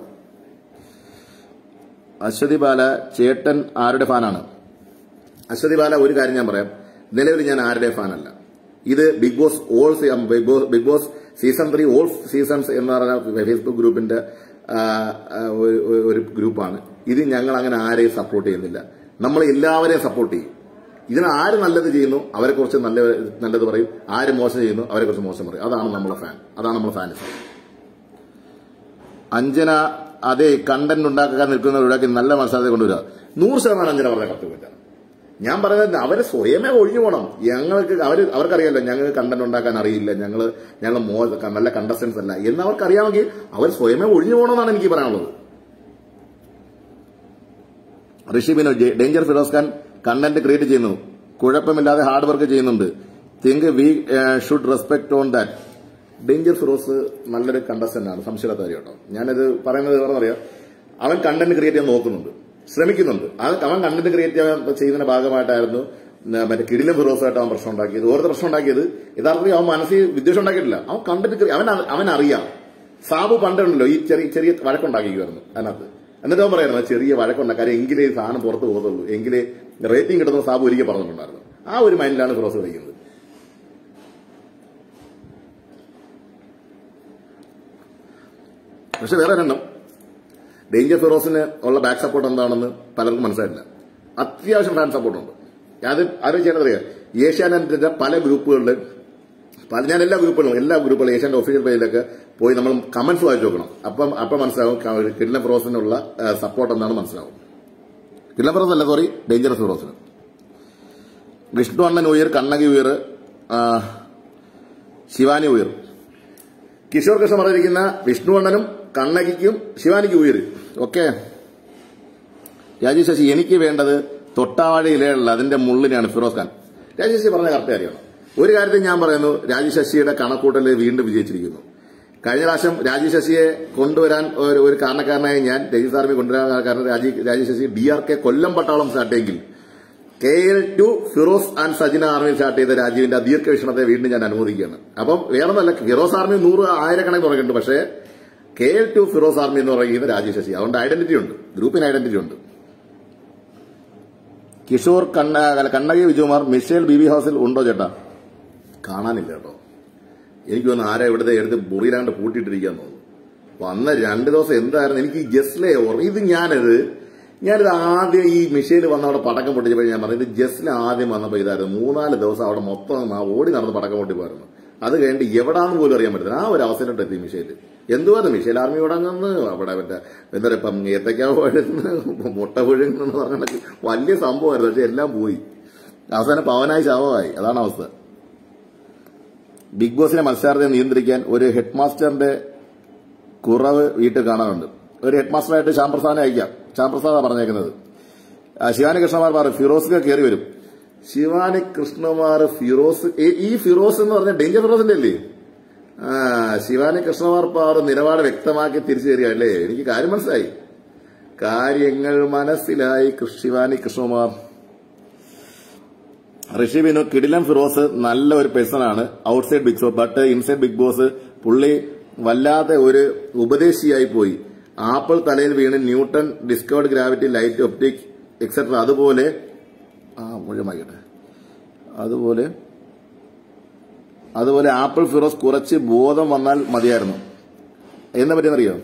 അശ്വതി ബാല, ചേട്ടൻ ആരുടെ ഫാനാണ്? അശ്വതി ബാല, ഒരു കാര്യം ഞാൻ പറയാം, നിലവിൽ ഞാൻ ആരുടെ ഫാനല്ല. ഇത് big boss season 3 all seasons എന്ന് പറഞ്ഞ ഫേസ്ബുക്ക് ഗ്രൂപ്പിന്റെ ഒരു ഗ്രൂപ്പാണ്. ഇത് ഞങ്ങൾ അങ്ങനെ ആരെയും സപ്പോർട്ട് ചെയ്യുന്നില്ല. നമ്മൾ എല്ലാവരെയും സപ്പോർട്ട് ചെയ്യും. ഇതിന് ആര് നല്ലത് ചെയ്യുന്നു അവരെ കുറിച്ച് നല്ലത് പറയും, ആര് മോശം ചെയ്യുന്നു അവരെ കുറിച്ച് മോശം പറയും. അതാണ് നമ്മളെ ഫാൻ, അതാണ് നമ്മളെ ഫാനിസം. അഞ്ജന, അതെ, കണ്ടന്റ് ഉണ്ടാക്കാൻ നിൽക്കുന്നവരുടെ നല്ല മത്സരത്തെ കൊണ്ടുവരിക. 100% അഞ്ജന പറഞ്ഞ കത്തുമില്ല. ഞാൻ പറയുന്നത് അവരെ സ്വയമേ ഒഴിഞ്ഞു പോകണം. അവർക്കറിയാലോ ഞങ്ങൾക്ക് കണ്ടന്റ് ഉണ്ടാക്കാൻ അറിയില്ല, ഞങ്ങൾ നല്ല കണ്ടസ്റ്റൻസ് അല്ല എന്ന് അവർക്കറിയാമെങ്കിൽ അവർ സ്വയമേ ഒഴിഞ്ഞു പോകണമെന്നാണ് എനിക്ക് പറയാനുള്ളത്. Rishi Binoj, danger Firoz Khan content create ചെയ്യുന്നു, കുഴപ്പമില്ലാതെ ഹാർഡ് വർക്ക് ചെയ്യുന്നുണ്ട്. Think we should respect on that. Danger Firoz നല്ലൊരു കണ്ടസ്റ്റന്റ് ആണ്, സംശയമില്ലാത്ത കാര്യം കേട്ടോ. ഞാനത് പറയുന്നത് പറഞ്ഞറിയാം, അവൻ കണ്ടന്റ് ക്രിയേറ്റ് ചെയ്യാൻ നോക്കുന്നുണ്ട്, ശ്രമിക്കുന്നുണ്ട്. അവൻ കണ്ടന്റ് ക്രിയേറ്റ് ചെയ്യുന്നതിന്റെ ഭാഗമായിട്ടായിരുന്നു മറ്റേ കിടിലം ഫിറോസായിട്ട് അവൻ പ്രശ്നം ഉണ്ടാക്കിയത്. ഓരോ പ്രശ്നം ഉണ്ടാക്കിയത് യഥാർത്ഥത്തിൽ അവൻ മനസ്സിൽ വിദ്വേഷം ഉണ്ടാക്കിയിട്ടില്ല. അവൻ കണ്ടന്റ് അവൻ അറിയാം. സാബു പണ്ടുണ്ടല്ലോ ഈ ചെറിയ വഴക്കുണ്ടാക്കിക്കുമായിരുന്നു അതിനകത്ത്. എന്നിട്ട് അവൻ പറയായിരുന്നു ചെറിയ വഴക്കുണ്ടാക്കാൻ എങ്കിലേ ഈ സാധനം പുറത്ത് പോകത്തുള്ളൂ, എങ്കിലേ റേറ്റിംഗ് കിട്ടുന്ന സാബു ഒരിക്കൽ പറഞ്ഞിട്ടുണ്ടായിരുന്നു. ആ ഒരു മൈൻഡിലാണ് ഫിറോസ് കളിക്കുന്നത്. പക്ഷെ വേറെ രണ്ടും ഡേഞ്ചർ ഫിറോസിന് ഉള്ള ബാക്ക് സപ്പോർട്ട് എന്താണെന്ന് പലർക്കും മനസ്സിലായില്ല. അത്യാവശ്യം ഫാൻ സപ്പോർട്ടുണ്ട്. അത് ചെയ്യണതറിയാം. ഏഷ്യാനെറ്റിന്റെ പല ഗ്രൂപ്പുകളിൽ ഞാൻ എല്ലാ ഗ്രൂപ്പുകളും ഏഷ്യാന്റെ ഒഫീഷ്യൽ പേജിലൊക്കെ പോയി നമ്മൾ കമന്റ്സ് വായിച്ചു നോക്കണം. അപ്പം മനസ്സിലാവും കിഡ്ലം ഫിറോസിനുള്ള സപ്പോർട്ട് എന്താണെന്ന് മനസ്സിലാവും. കിഡ്ലം ഫിറോസ് അല്ല, സോറി, ഡേഞ്ചറസ് ഫിറോസിന്. വിഷ്ണു അണ്ണൻ ഉയർ, കണ്ണകി ഉയർ, ശിവാനി ഉയർ. കിഷോർ കൃഷ്ണ പറഞ്ഞിരിക്കുന്ന വിഷ്ണു അണ്ണനും കണ്ണകിക്കും ശിവാനിക്കും ഉയർ. ഓക്കെ. രാജേഷ് ശശി, എനിക്ക് വേണ്ടത് തൊട്ടാവാഴയിലുള്ള അതിന്റെ മുള്ളിനെയാണ് ഫിറോസ് ഖാൻ. രാജേഷ് ശശി പറഞ്ഞ കറക്റ്റ് കാര്യമാണ്. ഒരു കാര്യത്തിൽ ഞാൻ പറയുന്നു, രാജേഷ് ശശിയുടെ കണക്കൂട്ടൽ വീണ്ടും വിജയിച്ചിരിക്കുന്നു. കഴിഞ്ഞ പ്രാവശ്യം രാജേഷ് ശശിയെ കൊണ്ടുവരാൻ ഒരു കാരണക്കാരനായി ഞാൻ രജിസ് ആർമി കൊണ്ടുവരാൻ കാരണം രാജേഷ് ശശി DRK കൊല്ലം പട്ടാളം സ്റ്റാർട്ട് ചെയ്യെങ്കിൽ KL2 Firoz and Sajina army start ചെയ്ത രാജീവിന്റെ ദീർഘവീക്ഷണത്തെ വീണ്ടും ഞാൻ അനുമോദിക്കുകയാണ്. അപ്പം വേറൊന്നല്ല, ഫിറോസ് ആർമി 100 ആയിരക്കണക്കിന് തുടങ്ങിയിട്ടുണ്ട്. പക്ഷേ KL2 ഫിറോസ് ആർമി എന്ന് പറയുന്നത് രാജേഷ് ശശി. അതുകൊണ്ട് ഐഡന്റിറ്റി ഉണ്ട്, ഗ്രൂപ്പിന് ഐഡന്റിറ്റി ഉണ്ട്. കിഷോർ കണ്ണകി വിജയകുമാർ, മിഷേൽ BB ഹൗസിൽ ഉണ്ടോ ചേട്ടാ? കാണാനില്ല കേട്ടോ. എനിക്ക് തോന്നുന്നു ആരാ ഇവിടുത്തെ എടുത്ത് മുറിയിലാണ്ട് പൂട്ടിയിട്ടിരിക്കാന്ന് തോന്നുന്നു. വന്ന 2 ദിവസം എന്തായിരുന്നു എനിക്ക് ഈ ജസ്ലെ ഇത് ഞാനിത് ആദ്യം ഈ മിഷേൽ വന്ന അവിടെ പടക്കം പൊട്ടിച്ചപ്പോൾ ഞാൻ പറഞ്ഞു, ഇത് ജസ്റ്റിൽ ആദ്യം വന്നപ്പോൾ ഇതായിരുന്നു. 3-4 ദിവസം അവിടെ മൊത്തം ഓടി നടന്ന് പടക്കം പൊട്ടിപ്പോയിരുന്നു. അത് കഴിഞ്ഞിട്ട് എവിടാന്ന് പോലും അറിയാൻ പറ്റില്ല. ആ ഒരു അവസരം എത്തി മിഷേൽ. എന്തുവായിരുന്നു മിഷേൽ ആർമി തുടങ്ങുന്നു, അവിടെ എന്താ പറയുക, ഇപ്പം ഏത്തക്കാവ് പുഴുങ്ങുന്നു, മുട്ട പുഴുങ്ങുന്നു പറഞ്ഞിട്ട് വലിയ സംഭവമായിരുന്നു. പക്ഷെ എല്ലാം പോയി. അവസാനം പവനായി ശവമായി. അതാണ് അവസ്ഥ. ബിഗ് ബോസിനെ മത്സരാർത്ഥിയെ നിയന്ത്രിക്കാൻ ഒരു ഹെഡ് മാസ്റ്ററിന്റെ കുറവ് വീട്ടിൽ കാണാനുണ്ട്. ഒരു ഹെഡ് മാസ്റ്ററായിട്ട് ശ്യാംപ്രസാദിനെ അയക്കാം. ശ്യാംപ്രസാദാണ് പറഞ്ഞേക്കുന്നത്. ശിവാനി കൃഷ്ണകുമാർ പറഞ്ഞു ഫിറോസ് കയറി വരും. ശിവാനി കൃഷ്ണകുമാർ ഫിറോസ്, ഈ ഫിറോസ് എന്ന് പറഞ്ഞ ഡേഞ്ചർ ഫിറോസിന്റെ അല്ലേ? ശിവാനി കൃഷ്ണകുമാർ പാർ നിലപാട് വ്യക്തമാക്കി തിരിച്ചു തരിക അല്ലേ? എനിക്ക് കാര്യം മനസ്സിലായി, കാര്യങ്ങൾ മനസ്സിലായി. ശിവാനി കൃഷ്ണകുമാർ. ഋഷി വിനു, കിടിലം ഫിറോസ് നല്ല ഒരു പേഴ്സണാണ് outside Bigg Boss, but inside Bigg Boss പുള്ളി വല്ലാതെ ഒരു ഉപദേശിയായി പോയി. ആപ്പിൾ തലയിൽ വീണ് Newton discovered gravity light optic etcetera. അതുപോലെ മുഴുവനായിക്കട്ടെ. അതുപോലെ ആപ്പിൾ ഫിറോസ് കുറച്ച് ബോധം വന്നാൽ മതിയായിരുന്നു. എന്നെ പറ്റിയെന്നറിയോ?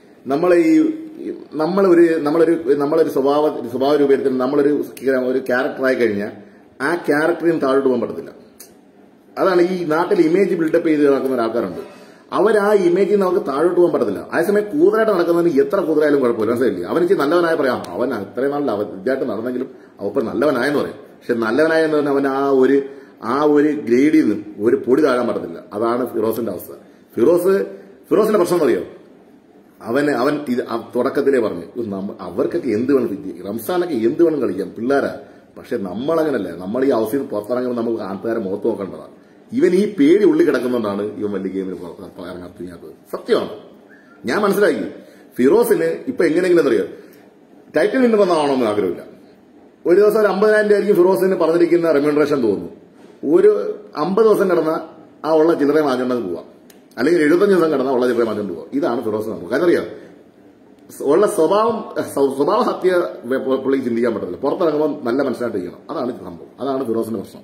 നമ്മളൊരു സ്വഭാവ രൂപത്തിൽ നമ്മളൊരു ക്യാരക്ടറായി കഴിഞ്ഞാൽ ആ ക്യാരക്ടറിന് താഴോട്ട് പോകാൻ പറ്റത്തില്ല. അതാണ് ഈ നാട്ടിൽ ഇമേജ് ബിൽഡപ്പ് ചെയ്ത് നടക്കുന്ന ആൾക്കാരുണ്ട്. അവർ ആ ഇമേജിൽ നമുക്ക് താഴോട്ട് പോകാൻ പറ്റത്തില്ല. അതേസമയം കൂതരായിട്ട് നടക്കുന്നതിന് എത്ര കൂതരായാലും കുഴപ്പമില്ല, മനസ്സിലായില്ലേ? അവനിക്ക് നല്ലവനായ പറയാം, അവൻ അത്രയും നാളിൽ ഇതായിട്ട് നടന്നെങ്കിലും അവൻ നല്ലവനായെന്ന് പറയും. പക്ഷെ നല്ലവനായെന്ന് പറഞ്ഞാൽ അവൻ ആ ഒരു ഗ്രേഡിൽ നിന്ന് ഒരു പൊടി താഴാൻ പറ്റത്തില്ല. അതാണ് ഫിറോസിന്റെ അവസ്ഥ. ഫിറോസിന്റെ പ്രശ്നം അറിയോ? അവൻ ഇത് തുടക്കത്തിലേ പറഞ്ഞു, അവർക്കൊക്കെ എന്ത് വേണം, റംസാനൊക്കെ എന്ത് വേണം കളിക്കാം, പിള്ളേരാ. പക്ഷെ നമ്മളങ്ങനല്ല. നമ്മൾ ഈ അവസ്ഥയിൽ പുറത്തിറങ്ങുമ്പോൾ നമുക്ക് ആൾക്കാരെ മുഖത്ത് നോക്കേണ്ടതാണ്. ഇവൻ ഈ പേടി ഉള്ളിൽ കിടക്കുന്നതുകൊണ്ടാണ് ഇവൻ വലിയ ഗെയിമിൽ ഇറങ്ങാത്തത്. സത്യമാണ്. ഞാൻ മനസ്സിലാക്കി ഫിറോസിന് ഇപ്പൊ എങ്ങനെയെങ്കിലും അറിയാം ടൈറ്റിൽ നിന്ന് വന്നതാണോന്ന് ആഗ്രഹമില്ല. ഒരു ദിവസം ഒരു 50,000 ആയിരിക്കും ഫിറോസിന് പറഞ്ഞിരിക്കുന്ന റെമ്യൂണറേഷൻ തോന്നുന്നു. ഒരു 50 ദിവസം കിടന്ന ആ ഉള്ള ചില്ലറ മാറ്റേണ്ടത് പോവാം, അല്ലെങ്കിൽ 75 ദിവസം കിടന്ന ഉള്ള ചില്ലറ മാറ്റേണ്ടത് പോവാം. ഇതാണ് ഫിറോസ് നമുക്ക്. കാരണം അറിയാം, ഉള്ള സ്വഭാവ ഹത്യ പുള്ളിക്ക് ചിന്തിക്കാൻ പറ്റത്തില്ല. പുറത്തിറങ്ങുമ്പോൾ നല്ല മനസ്സിലായിട്ട് ചെയ്യണം. അതാണ് സംഭവം. അതാണ് ഫിറോസിന്റെ പ്രശ്നം.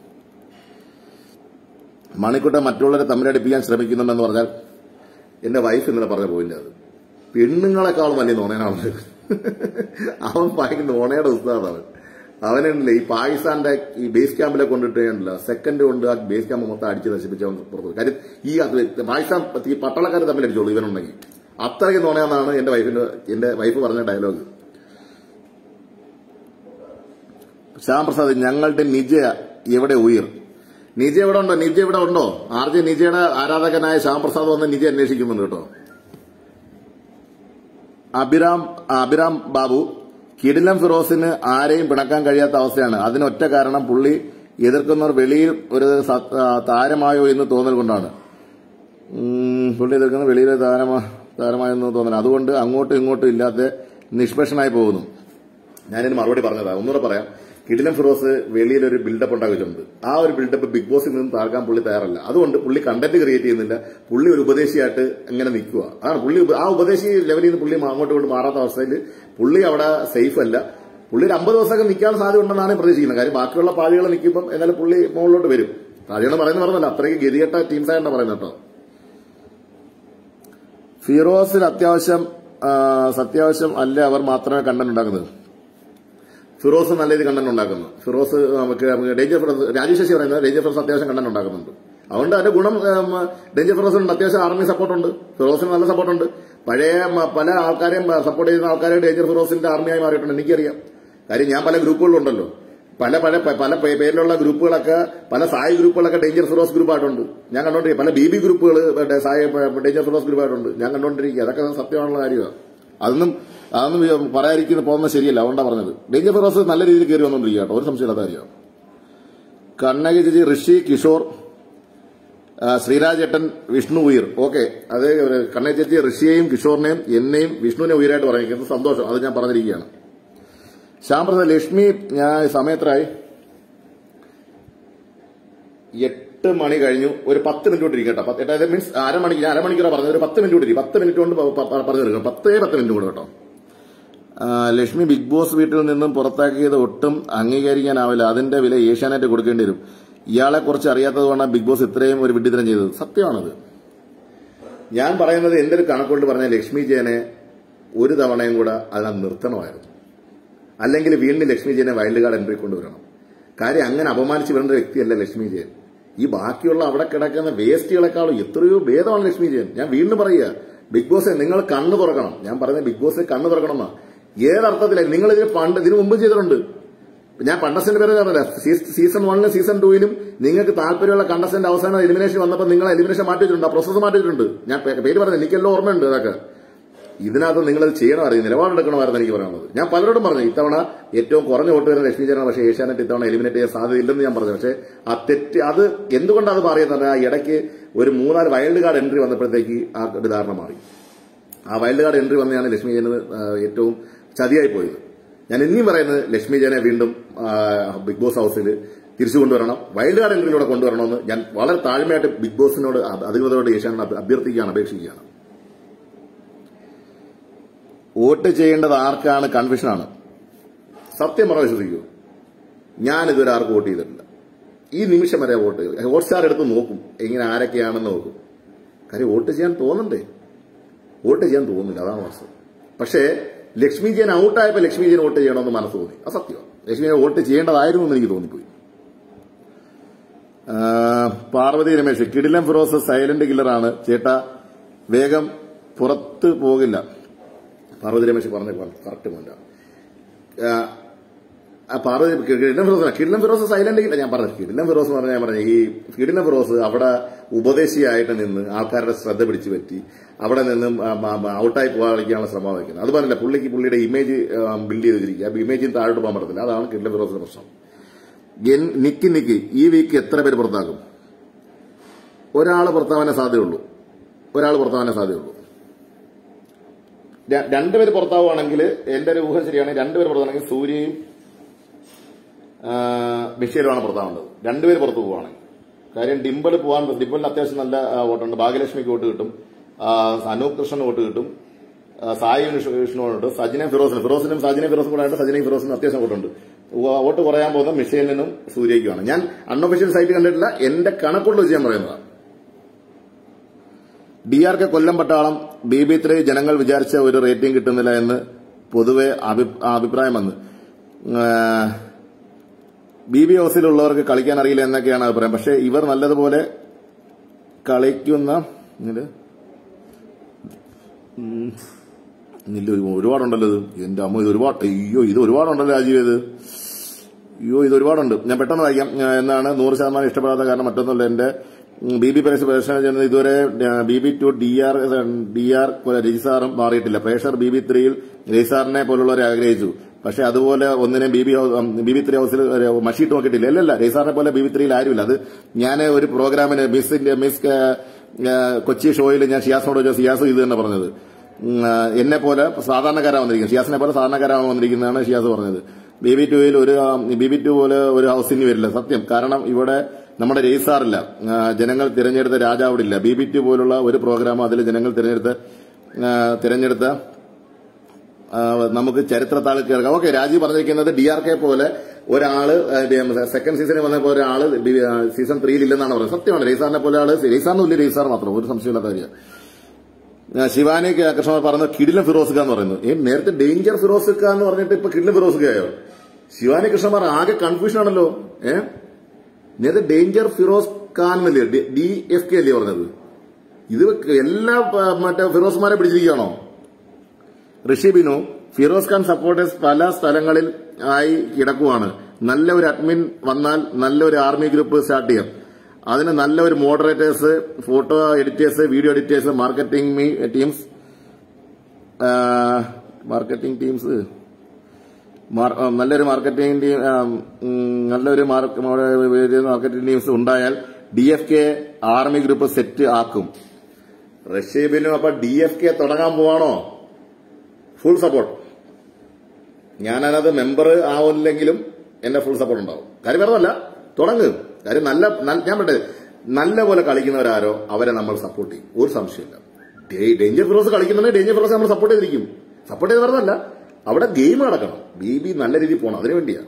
മണിക്കുട്ട മറ്റുള്ളവരെ തമ്മിലടിപ്പിക്കാൻ ശ്രമിക്കുന്നുണ്ടെന്ന് പറഞ്ഞാൽ എന്റെ വൈഫ് ഇന്നലെ പറഞ്ഞ പോയിന്റ് അത്. പെണ്ണുങ്ങളെക്കാളും വലിയ നോണേനാണ് അവൻ. ഭയങ്കര നോണയുടെ ഉസ്താദ് അവനുണ്ടല്ലേ. ഈ പാകിസ്ഥാന്റെ ഈ ബേസ് ക്യാമ്പിലെ കൊണ്ടിട്ടുണ്ടല്ലോ, സെക്കൻഡ് കൊണ്ട് ആ ബേസ് ക്യാമ്പ് മൊത്തം അടിച്ച് നശിപ്പിച്ചവൻ പുറത്തു. കാര്യം ഈ പാകിസ്ഥാൻ ഈ പട്ടാളക്കാർ തമ്മിൽ അടിച്ചോളൂ ഇവനുണ്ടെങ്കിൽ. അത്രയ്ക്ക് നോണയാണെന്നാണ് എന്റെ വൈഫ് പറഞ്ഞ ഡയലോഗ്. ശ്യാംപ്രസാദ്, ഞങ്ങളുടെ നിജ എവിടെ ഉയർ? നിജ എവിടെ ഉണ്ടോ? നിജ ഇവിടെ ഉണ്ടോ? RJ നിജയുടെ ആരാധകനായ ശ്യാംപ്രസാദ് വന്ന് നിജ അന്വേഷിക്കുന്നുണ്ട് കേട്ടോ. അഭിരാം ബാബു, കിടിലം ഫിറോസിന് ആരെയും പിണക്കാൻ കഴിയാത്ത അവസ്ഥയാണ്. അതിനൊറ്റ കാരണം പുള്ളി എതിർക്കുന്നവർ വെളിയിൽ ഒരു താരമായോ എന്ന് തോന്നൽ കൊണ്ടാണ്. പുള്ളി എതിർക്കുന്നവർ വെളിയിലെ താരമായോ എന്ന് തോന്നൽ, അതുകൊണ്ട് അങ്ങോട്ടും ഇങ്ങോട്ടും ഇല്ലാത്ത നിഷ്പക്ഷനായി പോകുന്നു. ഞാനിന് മറുപടി പറഞ്ഞതാ, ഒന്നുകൂടെ പറയാം. കിടിലം ഫിറോസ് വെളിയിലൊരു ബിൽഡപ്പ് ഉണ്ടാക്കിയിട്ടുണ്ട്. ആ ഒരു ബിൽഡപ്പ് ബിഗ് ബോസിൽ നിന്നും താഴ്ക്കാൻ പുള്ളി തയ്യാറല്ല. അതുകൊണ്ട് പുള്ളി കണ്ടന്റ് ക്രിയേറ്റ് ചെയ്യുന്നില്ല. പുള്ളി ഒരു ഉപദേശിയായിട്ട് അങ്ങനെ നിൽക്കുക. അതാണ് പുള്ളി ആ ഉപദേശി ലെവലിൽ നിന്ന് പുള്ളി അങ്ങോട്ട് കൊണ്ട് മാറാത്ത അവസ്ഥയിൽ പുള്ളി അവിടെ സേഫ് അല്ല. പുള്ളി ഒരു 50 ദിവസമൊക്കെ നിൽക്കാൻ സാധ്യത ഉണ്ടെന്നാണ് പ്രതീക്ഷിക്കുന്നത്. കാര്യം ബാക്കിയുള്ള പാഴികൾ നിൽക്കുമ്പോൾ എന്നാലും പുള്ളി മുകളിലോട്ട് വരും. പാഴികൾ പറയുന്നത് പറഞ്ഞല്ല, അത്രയ്ക്ക് ഗതികെട്ട ടീംസായിട്ടാണ് പറയുന്നത് കേട്ടോ. ഫിറോസിൽ അത്യാവശ്യം അല്ല അവർ മാത്രമേ കണ്ടന്റ് ഉണ്ടാക്കുന്നത്. ഫിറോസ് നല്ല രീതിയിൽ കണ്ടന്റ് ഉണ്ടാക്കുന്നു. ഫിറോസ് നമുക്ക് ഡേഞ്ചർ ഫിറോസ്, രാജീവ് ശശി പറയുന്നത് ഡേഞ്ചർ ഫിറോസ് അത്യാവശ്യം കണ്ടന്റ് ഉണ്ടാക്കുന്നുണ്ട്. അതുകൊണ്ട് അതിന്റെ ഗുണം ഡേഞ്ചർ ഫിറോസിനുണ്ട്. അത്യാവശ്യം ആർമി സപ്പോർട്ടുണ്ട്, ഫിറോസിന് നല്ല സപ്പോർട്ടുണ്ട്. പഴയ പല ആൾക്കാരെയും സപ്പോർട്ട് ചെയ്യുന്ന ആൾക്കാരെ ഡേഞ്ചർ ഫിറോസിന്റെ ആർമിയായി മാറിയിട്ടുണ്ട്. എനിക്കറിയാം. കാര്യം ഞാൻ പല ഗ്രൂപ്പുകളുണ്ടല്ലോ, പല പല പല പേരിലുള്ള ഗ്രൂപ്പുകളൊക്കെ, പല സായി ഗ്രൂപ്പുകളൊക്കെ ഡേഞ്ചർ ഫിറോസ് ഗ്രൂപ്പായിട്ടുണ്ട്. ഞാൻ കണ്ടോണ്ടിരിക്കുക. പല ബി ഗ്രൂപ്പുകൾ ഡേഞ്ചർ ഫിറോസ് ഗ്രൂപ്പായിട്ടുണ്ട്. ഞാൻ കണ്ടോണ്ടിരിക്കുക. അതൊക്കെ സത്യമാണുള്ള കാര്യമാണ്. അതൊന്നും പറയാതിരിക്കുന്ന പോകുന്നത് ശരിയല്ല. അതുകൊണ്ടാണ് പറഞ്ഞത്. ഡേഞ്ചർ ഫിറോസ് നല്ല രീതിയിൽ കയറി വന്നുകൊണ്ടിരിക്കുക കേട്ടോ, ഒരു സംശയമില്ലാത്ത കാര്യമാണ്. കണ്ണകി ചേച്ചി, ഋഷി, കിഷോർ, ശ്രീരാജേട്ടൻ, വിഷ്ണു ഉയർ. ഓക്കെ, അത് കണ്ണകി ചേച്ചി ഋഷിയെയും കിഷോറിനെയും എന്നെയും വിഷ്ണുവിനെ ഉയരായിട്ട് പറയുന്നത് സന്തോഷം. അത് ഞാൻ പറഞ്ഞിരിക്കുകയാണ്. ശ്യാംപ്രസാദ്, ലക്ഷ്മി, ഞാൻ സമയത്തായി 8 മണി കഴിഞ്ഞു. ഒരു 10 മിനിറ്റ് കൊണ്ട് ഇരിക്കട്ടോ. മീൻസ് അരമണിക്കൂറാണ് പറഞ്ഞത്. ഒരു 10 മിനിറ്റ് കൊണ്ട് 10 മിനിറ്റ് കൊണ്ട് പറഞ്ഞു തീർക്കണം. 10 മിനിറ്റ് കൂടെ കേട്ടോ. ലക്ഷ്മി, ബിഗ് ബോസ് വീട്ടിൽ നിന്നും പുറത്താക്കിയത് ഒട്ടും അംഗീകരിക്കാനാവില്ല. അതിന്റെ വില ഏഷ്യാനെറ്റ് കൊടുക്കേണ്ടി വരും. ഇയാളെ കുറിച്ച് അറിയാത്തതുകൊണ്ടാണ് ബിഗ് ബോസ് ഇത്രയും ഒരു വിഡ്ഢിത്തരം ചെയ്തത്. സത്യമാണത്. ഞാൻ പറയുന്നത് എന്റെ ഒരു കണക്കുകൊണ്ട് പറഞ്ഞ ലക്ഷ്മി ജയനെ ഒരു തവണയും കൂടെ അതിനകത്ത് നിർത്തണമായിരുന്നു. അല്ലെങ്കിൽ വീണ്ടും ലക്ഷ്മി ജയനെ വൈൽഡ് കാർഡ് എൻട്രി കൊണ്ടുവരണം. കാര്യം അങ്ങനെ അപമാനിച്ച് വരേണ്ട വ്യക്തിയല്ല ലക്ഷ്മി ജയൻ. ഈ ബാക്കിയുള്ള അവിടെ കിടക്കുന്ന വേസ്റ്റുകളെക്കാളും എത്രയോ ഭേദമാണ് ലക്ഷ്മി ജയൻ. ഞാൻ വീണ്ടും പറയുക, ബിഗ് ബോസ് നിങ്ങൾ കണ്ണു തുറക്കണം. ഞാൻ പറയുന്നത് ബിഗ് ബോസ് കണ്ണു തുറക്കണം എന്നാ. ഏതർത്ഥത്തിലായി നിങ്ങൾ ഇതിനു മുമ്പ് ചെയ്തിട്ടുണ്ട്. ഞാൻ കണ്ടസ്റ്റന്റ് പേര് പറഞ്ഞില്ല. സീസൺ 1ലും സീസൺ 2ലും നിങ്ങൾക്ക് താല്പര്യമുള്ള കണ്ടസ്റ്റന്റ് അവസാനം എലിമിനേഷൻ വന്നപ്പോൾ നിങ്ങൾ എലിമിനേഷൻ മാറ്റിയിട്ടുണ്ട്, ആ പ്രോസസ്സ് മാറ്റിയിട്ടുണ്ട്. ഞാൻ പേര് പറഞ്ഞത് എനിക്കെല്ലാം ഓർമ്മയുണ്ട്. അതൊക്കെ ഇതിനകത്ത് നിങ്ങളത് ചെയ്യണമായിരുന്നു, നിലപാടെടുക്കണമായിരുന്നു എനിക്ക് പറയാനുള്ളത്. ഞാൻ പലരോടും പറഞ്ഞു ഇത്തവണ ഏറ്റവും കുറഞ്ഞ വോട്ട് വരുന്ന ലക്ഷ്മി ജയനാണ്. പക്ഷേ ഏഷ്യാനെറ്റ് ഇത്തവണ എലിമിനേറ്റ് ചെയ്യാൻ സാധ്യതയില്ലെന്ന് ഞാൻ പറഞ്ഞു. പക്ഷേ ആ തെറ്റ് അത് എന്തുകൊണ്ടാണ് അത് മാറിയെന്ന് പറഞ്ഞാൽ ഇടയ്ക്ക് ഒരു 3-4 വൈൽഡ് കാർഡ് എൻട്രി വന്നപ്പോഴത്തേക്ക് ആ ഒരു ധാരണ മാറി. ആ വൈൽഡ് കാർഡ് എൻട്രി വന്നെയാണ് ലക്ഷ്മി ജയന് ഏറ്റവും ചതിയായി പോയത്. ഞാൻ ഇനിയും പറയുന്നത് ലക്ഷ്മി ജയനെ വീണ്ടും ബിഗ് ബോസ് ഹൌസിൽ തിരിച്ചു കൊണ്ടുവരണം, വൈൽഡ് കാർഡ് എൻട്രിയിലൂടെ കൊണ്ടുവരണമെന്ന് ഞാൻ വളരെ താഴ്മയായിട്ട് ബിഗ് ബോസിനോട് അധികൃതരോട് ഏഷ്യാനെറ്റ് അഭ്യർത്ഥിക്കുകയാണ്, അപേക്ഷിക്കുകയാണ്. വോട്ട് ചെയ്യേണ്ടത് ആർക്കാണ് കൺഫ്യൂഷനാണ്. സത്യം പറഞ്ഞ വിശ്വസിക്കൂ, ഞാനിതുവരെ ആർക്കും വോട്ട് ചെയ്തിട്ടില്ല. ഈ നിമിഷം വരെ ഹോട്ട്സ്റ്റാർ എടുത്ത് നോക്കും എങ്ങനെ ആരൊക്കെയാണെന്ന് നോക്കും. കാര്യം വോട്ട് ചെയ്യാൻ തോന്നണ്ടേ? വോട്ട് ചെയ്യാൻ തോന്നുന്നില്ല, അതാണ് വാസ്തവം. പക്ഷേ ലക്ഷ്മി ജയൻ ഔട്ടായപ്പോൾ ലക്ഷ്മി ജയൻ വോട്ട് ചെയ്യണമെന്ന് മനസ്സ് തോന്നി. അത് സത്യമാണ്. ലക്ഷ്മി ജയൻ വോട്ട് ചെയ്യേണ്ടതായിരുന്നു എന്ന് എനിക്ക് തോന്നിപ്പോയി. പാർവതി രമേശ്, കിടിലൻ ഫിറോസ് സൈലന്റ് കില്ലറാണ് ചേട്ടാ, വേഗം പുറത്ത് പോകില്ല. പാർവതി രമേശ് പറഞ്ഞ കറക്റ്റ് പോയിന്റ്. പാർവതി കിടിലൻ ഫിറോസ് സൈലന്റ് കില്ല. ഞാൻ പറഞ്ഞത് കിടിലൻ ഫിറോസ് എന്ന് പറഞ്ഞാൽ ഞാൻ പറഞ്ഞു ഈ കിടിലൻ ഫിറോസ് അവിടെ ഉപദേശിയായിട്ട് നിന്ന് ആൾക്കാരുടെ ശ്രദ്ധ പിടിച്ചു പറ്റി അവിടെ നിന്നും ഔട്ടായി പോകാനുള്ള ശ്രമം വയ്ക്കുന്നത്. അത് പറഞ്ഞില്ല, പുള്ളിയുടെ ഇമേജ് ബിൽഡ് ചെയ്ത് വെച്ചിരിക്കുക. ആ ഇമേജിന് താഴോട്ട് പോകാൻ പറ്റത്തില്ല. അതാണ് കിടിലൻ ഫിറോസിന്റെ പ്രശ്നം. നിക്ക് ഈ വീക്ക് എത്ര പേര് പുറത്താക്കും? ഒരാൾ പുറത്താവാനേ സാധ്യതയുള്ളൂ. 2 പേര് പുറത്താവുകയാണെങ്കിൽ, എന്റെ ഒരു ഊഹം ശരിയാണെങ്കിൽ 2 പേര് പുറത്താണെങ്കിൽ സൂര്യയും മിഷേലുമാണ് പുറത്താവേണ്ടത്. 2 പേര് പുറത്തു പോവുകയാണെങ്കിൽ. കാര്യം ഡിംപിളിന് അത്യാവശ്യം നല്ല വോട്ടുണ്ട്. ഭാഗ്യലക്ഷ്മിക്ക് വോട്ട് കിട്ടും, അനൂപ് കൃഷ്ണന് വോട്ട് കിട്ടും, സായി വിഷ്ണുവിനുണ്ട്, സജിന ഫിറോസിനും സജിന ഫിറോസും കൂടെ ആയിട്ട് സജിന ഫിറോസിനും അത്യാവശ്യം വോട്ടുണ്ട്. വോട്ട് കുറയാൻ പോകുന്ന മിഷേലിനും സൂര്യയ്ക്കുമാണ്. ഞാൻ അൺഒഫീഷ്യൽ സൈറ്റ് കണ്ടിട്ടില്ല, എന്റെ കണക്കുള്ള വെച്ച് ഞാൻ പറയുന്നതാണ്. DRK കൊല്ലം പട്ടാളം BB3 ജനങ്ങൾ വിചാരിച്ച ഒരു റേറ്റിംഗ് കിട്ടുന്നില്ല എന്ന് പൊതുവെ അഭിപ്രായം വന്ന്. BB ഹൗസിലുള്ളവർക്ക് കളിക്കാൻ അറിയില്ല എന്നൊക്കെയാണ് അഭിപ്രായം. പക്ഷെ ഇവർ നല്ലതുപോലെ കളിക്കുന്ന ഒരുപാടുണ്ടല്ലോ. ഇത് എന്റെ അമ്മ, ഇത് ഒരുപാടുണ്ടല്ലോ രാജീവ്. ഇത് ഒരുപാടുണ്ട്. ഞാൻ പെട്ടെന്ന് വായിക്കാം. എന്നാണ് 100% ഇഷ്ടപ്പെടാത്ത കാരണം മറ്റൊന്നുമില്ല. എന്റെ BB പ്രേക്ഷകർ ചെയ്യുന്നത് ഇതുവരെ BB2 DR രജിസാറും മാറിയിട്ടില്ല. പ്രേക്ഷകർ BB3യിൽ രജിസാറിനെ പോലുള്ളവരെ ആഗ്രഹിച്ചു. പക്ഷെ അതുപോലെ ഒന്നിനെ BB3 ഹൗസിൽ മഷീട്ട് നോക്കിയിട്ടില്ല. അല്ലല്ല, രജിസാറിനെ പോലെ BB3യിൽ ആരുമില്ല. അത് ഞാൻ ഒരു പ്രോഗ്രാമിന് മിസ് കൊച്ചി ഷോയിൽ ഞാൻ ഷിയാസിനോട് ചോദിച്ചു. ഷിയാസ് ഇത് തന്നെ പറഞ്ഞത്. എന്നെ പോലെ സാധാരണക്കാരാണ് വന്നിരിക്കുന്നത്, ഷിയാസിനെ പോലെ സാധാരണക്കാരാണ് വന്നിരിക്കുന്നതാണ് ഷിയാസ് പറഞ്ഞത്. BB2 പോലെ ഒരു ഹൗസിന് വരില്ല. സത്യം. കാരണം ഇവിടെ നമ്മുടെ രജിസാറില്ല, ജനങ്ങൾ തിരഞ്ഞെടുത്ത രാജാവിടില്ല. BB2 പോലുള്ള ഒരു പ്രോഗ്രാം അതിൽ ജനങ്ങൾ തിരഞ്ഞെടുത്ത നമുക്ക് ചരിത്രത്താളിൽ കേൾക്കാം. ഓക്കെ, രാജീവ് പറഞ്ഞിരിക്കുന്നത് DRK പോലെ ഒരാള് സെക്കൻഡ് സീസണിൽ വന്നപ്പോൾ ഒരാള് സീസൺ 3ൽ ഇല്ലെന്നാണ് പറയുന്നത്. സത്യമാണ്. രജിസാറിനെ പോലെ ആള് രജിസാറിന് രജിസാർ മാത്രം, ഒരു സംശയമില്ലാത്ത കാര്യം. ശിവാനി കൃഷ്ണ പറഞ്ഞ കിടിലൻ ഫിറോസ്ക എന്ന് പറയുന്നത്. നേരത്തെ ഡേഞ്ചർ ഫിറോസ്ക എന്ന് പറഞ്ഞിട്ട് ഇപ്പൊ കിടിലൻ ഫിറോസ്കയായോ? ശിവാനി കൃഷ്ണമാർ ആകെ കൺഫ്യൂഷൻ ആണല്ലോ. നേരത്തെ ഡേഞ്ചർ ഫിറോസ് ഖാൻ എന്നല്ലേ DFK അല്ലേ പറഞ്ഞത്? ഇത് എല്ലാ മറ്റേ ഫിറോസ്മാരെ പിടിച്ചിരിക്കുകയാണോ? ഋഷിബിനു, ഫിറോസ് ഖാൻ സപ്പോർട്ടേഴ്സ് പല സ്ഥലങ്ങളിൽ ആയി കിടക്കുവാണ്. നല്ല ഒരു അഡ്മിൻ വന്നാൽ നല്ല ഒരു ആർമി ഗ്രൂപ്പ് സ്റ്റാർട്ട് ചെയ്യാം. അതിന് നല്ല ഒരു moderators, photo editors, video editors, marketing teams നല്ലൊരു മാർക്കറ്റിംഗ് ടീംസ് ഉണ്ടായാൽ DFK ആർമി ഗ്രൂപ്പ് സെറ്റ് ആക്കും. റഷീബിനും അപ്പൊ DFK തുടങ്ങാൻ പോവാണോ? Full support. ഞാനത് മെമ്പർ ആവില്ലെങ്കിലും എന്റെ ഫുൾ സപ്പോർട്ട് ഉണ്ടാവും. കാര്യം വേറൊന്നുമല്ല, തുടങ്ങും. കാര്യം ഞാൻ പറയട്ടെ, നല്ല പോലെ കളിക്കുന്നവരാരോ അവരെ നമ്മൾ സപ്പോർട്ട് ചെയ്യും, ഒരു സംശയമില്ല. ഡേഞ്ചർ ഫിറോസ് കളിക്കുന്നുണ്ടെങ്കിൽ ഡേഞ്ചർ ഫിറോസ് നമ്മൾ സപ്പോർട്ട് ചെയ്തിരിക്കും. സപ്പോർട്ട് ചെയ്ത് പറഞ്ഞല്ല, അവിടെ ഗെയിം നടക്കണം. BB നല്ല രീതിയിൽ പോകണം, അതിനു വേണ്ടിയാ.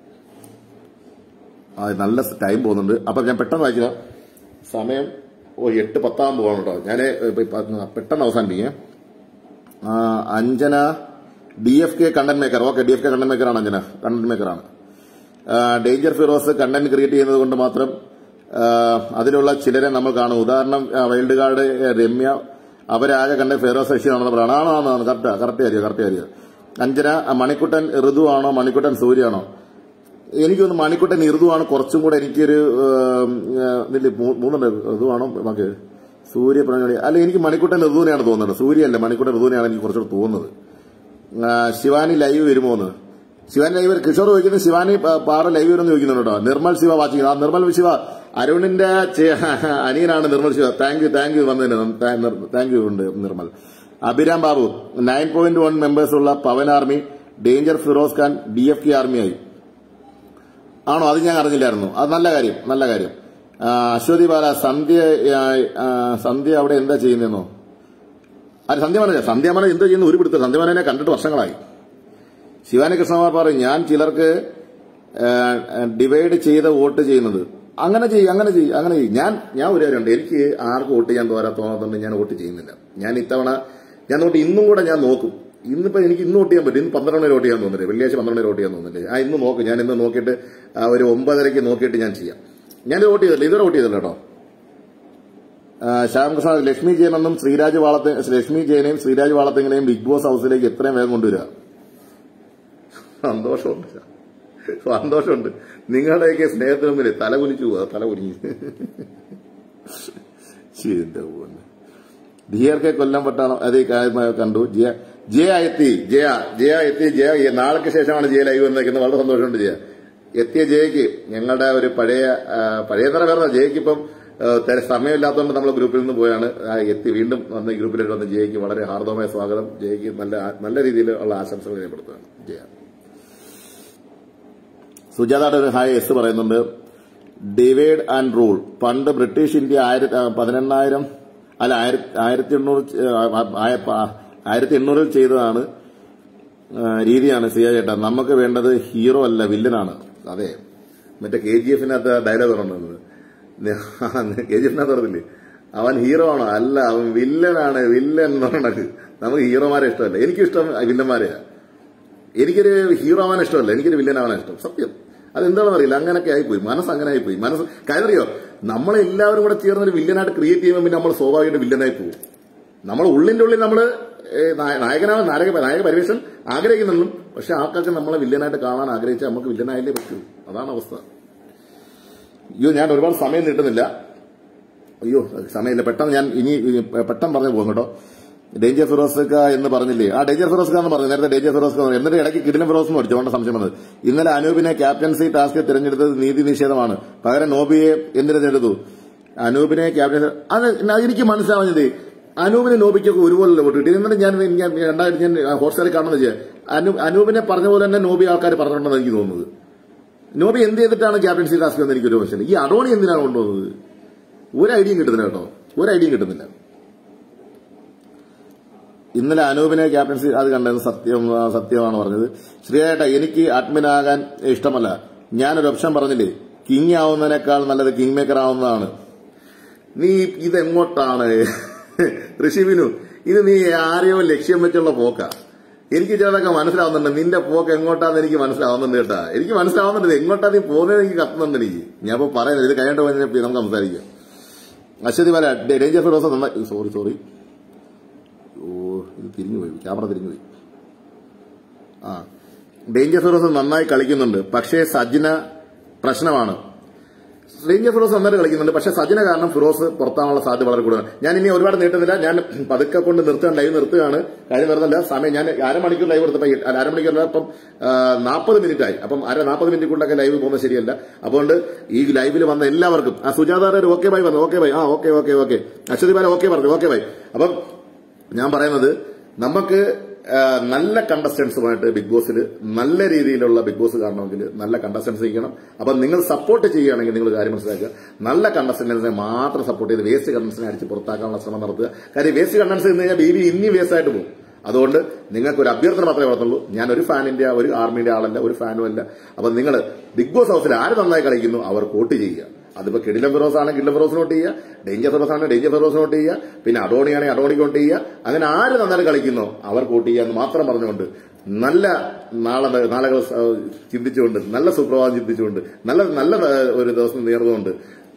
നല്ല ടൈം പോകുന്നുണ്ട്. അപ്പൊ ഞാൻ പെട്ടെന്ന് വായിക്കുക. സമയം 8:10 പോവാണ് കേട്ടോ. ഞാൻ പെട്ടെന്ന് അവസാനിപ്പിക്കാം. Anjana DFK content maker. Okay, DFK content മേക്കറാണ് അഞ്ജന, കണ്ടന്റ് മേക്കറാണ്. ഡേഞ്ചർ ഫിറോസ് കണ്ടന്റ് ക്രിയേറ്റ് ചെയ്യുന്നത് കൊണ്ട് മാത്രം അതിലുള്ള ചിലരെ നമ്മൾ കാണും. ഉദാഹരണം വൈൽഡ് കാർഡ്, രമ്യ, അവരാകെ കണ്ട ഫിറോസ് ശശിയാണെന്ന് പറയണം. ആണോ? കറക്റ്റ് അറിയാം. അഞ്ജന, മണിക്കുട്ടൻ ഋതു ആണോ മണിക്കുട്ടൻ സൂര്യാണോ? എനിക്കൊന്ന് മണിക്കുട്ടൻ ഋതുവാണ് കുറച്ചും കൂടെ എനിക്കൊരു മൂന്നുണ്ട്. ഋതുവാണോ നമുക്ക് സൂര്യ പ്രണാളി? അല്ല, എനിക്ക് മണിക്കുട്ടൻ ഋതുവിനെയാണ് തോന്നുന്നത്. സൂര്യല്ല, മണിക്കുട്ടൻ ഋതുവിനെയാണ് എനിക്ക് കുറച്ചുകൂടെ തോന്നുന്നത്. ശിവാനി ലൈവ് വരുമോന്ന്? ശിവാനി ലൈവ്, കിഷോർ ചോദിക്കുന്നത് ശിവാനി പാറ ലൈവ് വരുമെന്ന് ചോദിക്കുന്നുണ്ട് കേട്ടോ. നിർമ്മൽ ശിവ വാച്ചിങ്. നിർമ്മൽ ശിവ അരുണിന്റെ അനിയനാണ് നിർമ്മൽ ശിവ. താങ്ക് യു വന്നതിന് താങ്ക് യു ഉണ്ട് നിർമ്മൽ. അഭിരാം ബാബു, 9.1 മെമ്പേഴ്സ് ഉള്ള Pavan army danger Firoz Khan DFK ആർമിയായി. ആണോ? അത് ഞാൻ അറിഞ്ഞില്ലായിരുന്നു. അത് നല്ല കാര്യം. അശ്വതി ബാല, സന്ധ്യ അവിടെ എന്താ ചെയ്യുന്നോ? അത് സന്ധ്യാമന എന്താ ചെയ്യുന്ന ഒരു പിടുത്തം. സന്ധ്യാമനെ കണ്ടിട്ട് വർഷങ്ങളായി. ശിവാനി കൃഷ്ണമാർ പറയും, ഞാൻ ചിലർക്ക് ഡിവൈഡ് ചെയ്ത് വോട്ട് ചെയ്യുന്നത്. അങ്ങനെ ചെയ്യും. ഞാൻ ഒരു കാര്യമുണ്ട്, എനിക്ക് ആർക്ക് വോട്ട് ചെയ്യാൻ തോന്നാത്തതുകൊണ്ട് ഞാൻ വോട്ട് ചെയ്യുന്നില്ല. ഞാൻ ഇത്തവണ ഇന്നും കൂടെ ഞാൻ നോക്കും. ഇന്നിപ്പോ എനിക്ക് ഇന്ന് വോട്ട് ചെയ്യാൻ പറ്റും. ഇന്ന് 12 വോട്ട് ചെയ്യാൻ തോന്നുന്നില്ല. വെള്ളിയാഴ്ച 12 വോട്ട് ചെയ്യാൻ തോന്നുന്നില്ല. ഇന്ന് നോക്കും. ഞാൻ ഇന്ന് നോക്കിയിട്ട് ഒരു 9:30 നോക്കിയിട്ട് ഞാൻ ചെയ്യാം. ഞാൻ വോട്ട് ചെയ്തില്ല, ഇതുവരെ വോട്ട് ചെയ്തില്ല കേട്ടോ. ശ്യാമകൃഷ്ണ, ലക്ഷ്മി ജയനെയും ശ്രീരാജ് വാളത്തെങ്ങനെയും ബിഗ് ബോസ് ഹൌസിലേക്ക് എത്രയും വേഗം കൊണ്ടുവരിക. സന്തോഷമുണ്ട്. നിങ്ങളുടെയൊക്കെ സ്നേഹത്തിന് മുന്നിൽ തല കുനിച്ചു പോവാ. DRK കൊല്ലംപെട്ടാണോ? അത് കണ്ടു. ജയ എത്തി. നാൾക്ക് ശേഷമാണ് ജയ ലൈവ് വന്നേക്കുന്നത്. വളരെ സന്തോഷമുണ്ട്. എത്തിയ ജയക്ക് ഞങ്ങളുടെ ഒരു പഴയ തറ വേറെ. ജയക്ക് ഇപ്പം സമയമില്ലാത്തതുകൊണ്ട് നമ്മൾ ഗ്രൂപ്പിൽ നിന്ന് പോയാണ് എത്തി. വീണ്ടും വന്ന് ഈ ഗ്രൂപ്പിലേക്ക് വന്ന് ജയക്ക് വളരെ ഹാർദവമായ സ്വാഗതം. ജയക്ക് നല്ല രീതിയിലുള്ള ആശംസകൾ രേഖപ്പെടുത്തുകയാണ്. ജയ സുജാതയുടെ ഒരു ഹായ് എസ് പറയുന്നുണ്ട്. Divide and rule. പണ്ട് ബ്രിട്ടീഷ് ഇന്ത്യ 1800 ചെയ്തതാണ് രീതിയാണ് സിയ ചേട്ടാ. നമുക്ക് വേണ്ടത് ഹീറോ അല്ല വില്ലനാണ്. അതെ, മറ്റേ KGF-നകത്ത് ഡയലോഗ് പറഞ്ഞത്. KGF-നകത്ത് പറഞ്ഞില്ലേ, അവൻ ഹീറോ ആണോ? അല്ല, അവൻ വില്ലനാണ്. വില്ലൻ എന്ന് പറഞ്ഞത് നമുക്ക് ഹീറോമാരെ ഇഷ്ടമല്ല. എനിക്കിഷ്ടം വില്ലന്മാരെയാ. എനിക്കൊരു ഹീറോ ആവാൻ ഇഷ്ടമല്ല, എനിക്കൊരു വില്ലനാവാൻ ഇഷ്ടം. സത്യം. അതെന്താണെന്ന് അറിയില്ല, അങ്ങനെയൊക്കെ ആയിപ്പോയി. അങ്ങനെ ആയിപ്പോയി. കാര്യം അറിയോ, നമ്മളെല്ലാവരും കൂടെ ചേർന്നൊരു വില്ലനായിട്ട് ക്രിയേറ്റ് ചെയ്യുമ്പോൾ പിന്നെ നമ്മൾ സ്വാഭാവികമായിട്ട് വില്ലനായി പോകും. നമ്മൾ ഉള്ളിന്റെ ഉള്ളിൽ നമ്മൾ നായക പരിവേഷം ആഗ്രഹിക്കുന്നുള്ളൂ. പക്ഷെ ആൾക്കാർക്ക് നമ്മളെ വില്ലനായിട്ട് കാണാൻ ആഗ്രഹിച്ചാൽ നമുക്ക് വില്ലനായാലേ പറ്റൂ. അതാണ് അവസ്ഥ. ഞാൻ ഒരുപാട് സമയം നീട്ടുന്നില്ല. സമയമില്ല. പെട്ടെന്ന് ഞാൻ പെട്ടെന്ന് പറഞ്ഞു പോകും കേട്ടോ. ഡേഞ്ചർ ഫിറോസ്ക എന്ന് പറഞ്ഞില്ലേ? ഡേഞ്ചർ ഫിറോസ്ക എന്ന് പറഞ്ഞു. നേരത്തെ ഡേഞ്ചർ ഫിറോസ്ക എന്നിട്ട് ഇടയ്ക്ക് കിടിലൻ ഫിറോസ് എന്ന് പഠിച്ചു. അതുകൊണ്ട് സംശയം വന്നത്. ഇന്നലെ അനൂപിനെ ക്യാപ്റ്റൻസി ടാസ്ക് തിരഞ്ഞെടുത്തത് നീതി നിഷേധമാണ്. പകരം നോബിയെ എന്തിനു തിരഞ്ഞെടുത്തു? അനൂപിനെ ക്യാപ്റ്റൻസി. അത് എനിക്ക് മനസ്സിലാവുന്നത് അനൂപിനെ നോബിക്കൊക്കെ ഒരുപോലെ വോട്ട് കിട്ടി. എന്നിട്ട് ഞാൻ ഹോട്ട്സ്റ്റാറിൽ കാണുന്നത് അനൂപിനെ പറഞ്ഞ പോലെ തന്നെ നോബി ആൾക്കാർ പറഞ്ഞിട്ടുണ്ടെന്ന് എനിക്ക് തോന്നുന്നത്. നോബി എന്ത് ചെയ്തിട്ടാണ് ക്യാപ്റ്റൻസി ടാസ്ക് എന്ന് എനിക്കൊരു ക്വസ്റ്റ്യൻ. ഈ അഡോണി എന്തിനാണ് കൊണ്ടുപോകുന്നത്? ഒരു ഐഡിയയും കിട്ടുന്നില്ല കേട്ടോ. കിട്ടുന്നില്ല. ഇന്നലെ അനൂപിനെ ക്യാപ്റ്റൻസി അത് കണ്ടത് സത്യമാണ് പറഞ്ഞത്. ശ്രീയേട്ട, എനിക്ക് അഡ്മിനാകാൻ ഇഷ്ടമല്ല. ഞാനൊരു ഓപ്ഷൻ പറഞ്ഞില്ലേ, കിങ് ആവുന്നതിനേക്കാൾ നല്ലത് കിങ് മേക്കർ ആവുന്നതാണ്. നീ ഇതെങ്ങോട്ടാണ് ഋഷിവിനു? ഇത് നീ ആരെയോ ലക്ഷ്യം വെച്ചുള്ള പോക്ക. എനിക്ക് ചിലതൊക്കെ മനസ്സിലാവുന്നുണ്ട്. നിന്റെ പോക്ക് എങ്ങോട്ടാന്ന് എനിക്ക് മനസ്സിലാവുന്നുണ്ട് കേട്ടാ. എനിക്ക് മനസ്സിലാവുന്നുണ്ട് എങ്ങോട്ടാ നീ പോകുന്നത്. എനിക്ക് കത്തുന്നുണ്ട് എനിക്ക്. ഞാൻ ഇപ്പൊ പറയുന്നത് ഇത് കഴിഞ്ഞിട്ട് പോയി നമുക്ക് സംസാരിക്കാം. അശ്വതി വല ഡേഞ്ചർ ഫിറോസ് നന്നായി. സോറി ഓ ഇത് തിരിഞ്ഞുപോയി, ക്യാമറ തിരിഞ്ഞുപോയി. ഡേഞ്ചർ ഫിറോസ് നന്നായി കളിക്കുന്നുണ്ട്, പക്ഷേ സജ്ന പ്രശ്നമാണ്. ഡേഞ്ചർ ഫിറോസ് നന്നായിട്ട് കളിക്കുന്നുണ്ട്, പക്ഷേ സജ്ന കാരണം ഫിറോസ് പുറത്താനുള്ള സാധ്യത വളരെ കൂടുതലാണ്. ഞാൻ ഇനി ഒരുപാട് നീട്ടുന്നില്ല. ഞാൻ പതുക്കെ കൊണ്ട് ലൈവ് നിർത്തുകയാണ്. കാര്യം വരുന്നില്ല സമയം. ഞാൻ അരമണിക്കൂർ ലൈവ് എടുത്തപ്പോൾ അരമണിക്കൂർ അപ്പം 40 മിനിറ്റ് ആയി. അപ്പം 40 മിനിറ്റ് കൊണ്ടൊക്കെ ലൈവ് പോകുന്നത് ശരിയല്ല. അതുകൊണ്ട് ഈ ലൈവിൽ വന്ന എല്ലാവർക്കും സുജാതാരുടെ ഓക്കെ ബൈ വന്നു. Okay bye. Okay Aswathy Bala okay പറഞ്ഞു. Okay bye. അപ്പം ഞാൻ പറയുന്നത് നമുക്ക് നല്ല കണ്ടസ്റ്റൻസുമായിട്ട് ബിഗ് ബോസിൽ നല്ല രീതിയിലുള്ള ബിഗ് ബോസ് കാണണമെങ്കിൽ നല്ല കണ്ടസ്റ്റൻസ് ചെയ്യണം. അപ്പം നിങ്ങൾ സപ്പോർട്ട് ചെയ്യുകയാണെങ്കിൽ നിങ്ങൾ കാര്യം മനസ്സിലാക്കുക, നല്ല കണ്ടസ്റ്റൻസിനെ മാത്രം സപ്പോർട്ട് ചെയ്ത് വേസ്റ്റ് കണ്ടസ്റ്റൻസിനെ അടിച്ച് പുറത്താക്കാനുള്ള ശ്രമം നടത്തുക. കാര്യം വേസ്റ്റ് കണ്ടസ്റ്റൻസ് നിന്ന് കഴിഞ്ഞാൽ ബി ഇനി വേസ്റ്റ് ആയിട്ട് പോകും. അതുകൊണ്ട് നിങ്ങൾക്ക് ഒരു അഭ്യർത്ഥന മാത്രമേ വളർത്തുള്ളൂ. ഞാൻ ഒരു ഫാനിന്റെ ഒരു ആർമിന്റെ ആളല്ല, ഒരു ഫാനും അല്ല. അപ്പം നിങ്ങൾ ബിഗ് ബോസ് ഹൗസിൽ ആര് നന്നായി കളിക്കുന്നു അവർ വോട്ട് ചെയ്യുക. അതിപ്പോ കിടിലം ഫിറോസ് ആണ് കിടിലം ഫിറോസിന് വോട്ട് ചെയ്യുക, ഡേഞ്ചർ ഫിറോസ് ആണ് ഡേഞ്ചർ ഫിറോസിന് വോട്ട് ചെയ്യുക, പിന്നെ അഡോണിയാണെങ്കിൽ അഡോണിക്ക് വോട്ട് ചെയ്യുക. അങ്ങനെ ആര് നന്നായി കളിക്കുന്നോ അവർക്ക് വോട്ട് ചെയ്യുക എന്ന് മാത്രം പറഞ്ഞുകൊണ്ട് നല്ല നാളുകൾ ചിന്തിച്ചുകൊണ്ട്, നല്ല സുപ്രഭാതം ചിന്തിച്ചുകൊണ്ട്, നല്ല ഒരു ദിവസം നേർന്നുകൊണ്ട്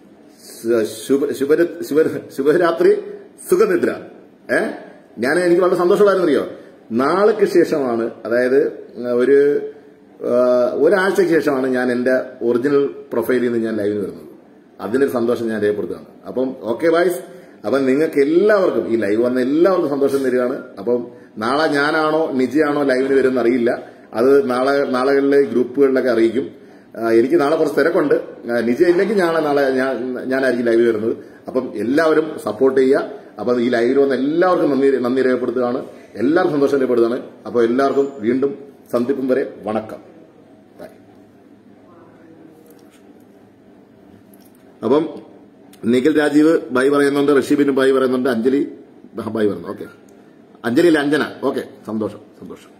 ശുഭരാത്രി സുഖനിദ്ര. എനിക്ക് വളരെ സന്തോഷമായിരുന്നു. അറിയോ, നാൾക്ക് ശേഷമാണ്, അതായത് ഒരാഴ്ചയ്ക്ക് ശേഷമാണ് ഞാൻ എന്റെ ഒറിജിനൽ പ്രൊഫൈലിൽ നിന്ന് ഞാൻ ലൈവിന് വരുന്നത്. അതിനൊരു സന്തോഷം ഞാൻ രേഖപ്പെടുത്തുകയാണ്. അപ്പം ഓക്കെ ബൈസ്. അപ്പം നിങ്ങൾക്ക് എല്ലാവർക്കും ഈ ലൈവ് വന്ന എല്ലാവർക്കും സന്തോഷം തരികയാണ്. അപ്പം നാളെ ഞാനാണോ നിജയാണോ ലൈവിന് വരുമെന്ന് അറിയില്ല. അത് നാളെകളിലെ ഗ്രൂപ്പുകളിലൊക്കെ അറിയിക്കും. എനിക്ക് നാളെ കുറച്ച് തിരക്കുണ്ട്. നിജ ഇല്ലെങ്കിൽ ഞാനായിരിക്കും ലൈവ് വരുന്നത്. അപ്പം എല്ലാവരും സപ്പോർട്ട് ചെയ്യുക. അപ്പം ഈ ലൈവിൽ വന്ന എല്ലാവർക്കും നന്ദി രേഖപ്പെടുത്തുകയാണ്. എല്ലാവർക്കും സന്തോഷം രേഖപ്പെടുത്തുകയാണ്. അപ്പോൾ എല്ലാവർക്കും വീണ്ടും സന്ധിപ്പും വരെ വണക്കം. അപ്പം നിഖിൽ രാജീവ് ബൈ പറയുന്നുണ്ട്, ഋഷിബിന് ബൈ പറയുന്നുണ്ട്, അഞ്ജലി ബൈ പറയുന്നു. ഓക്കെ, അഞ്ജലിയിലെ അഞ്ജന. ഓക്കെ, സന്തോഷം.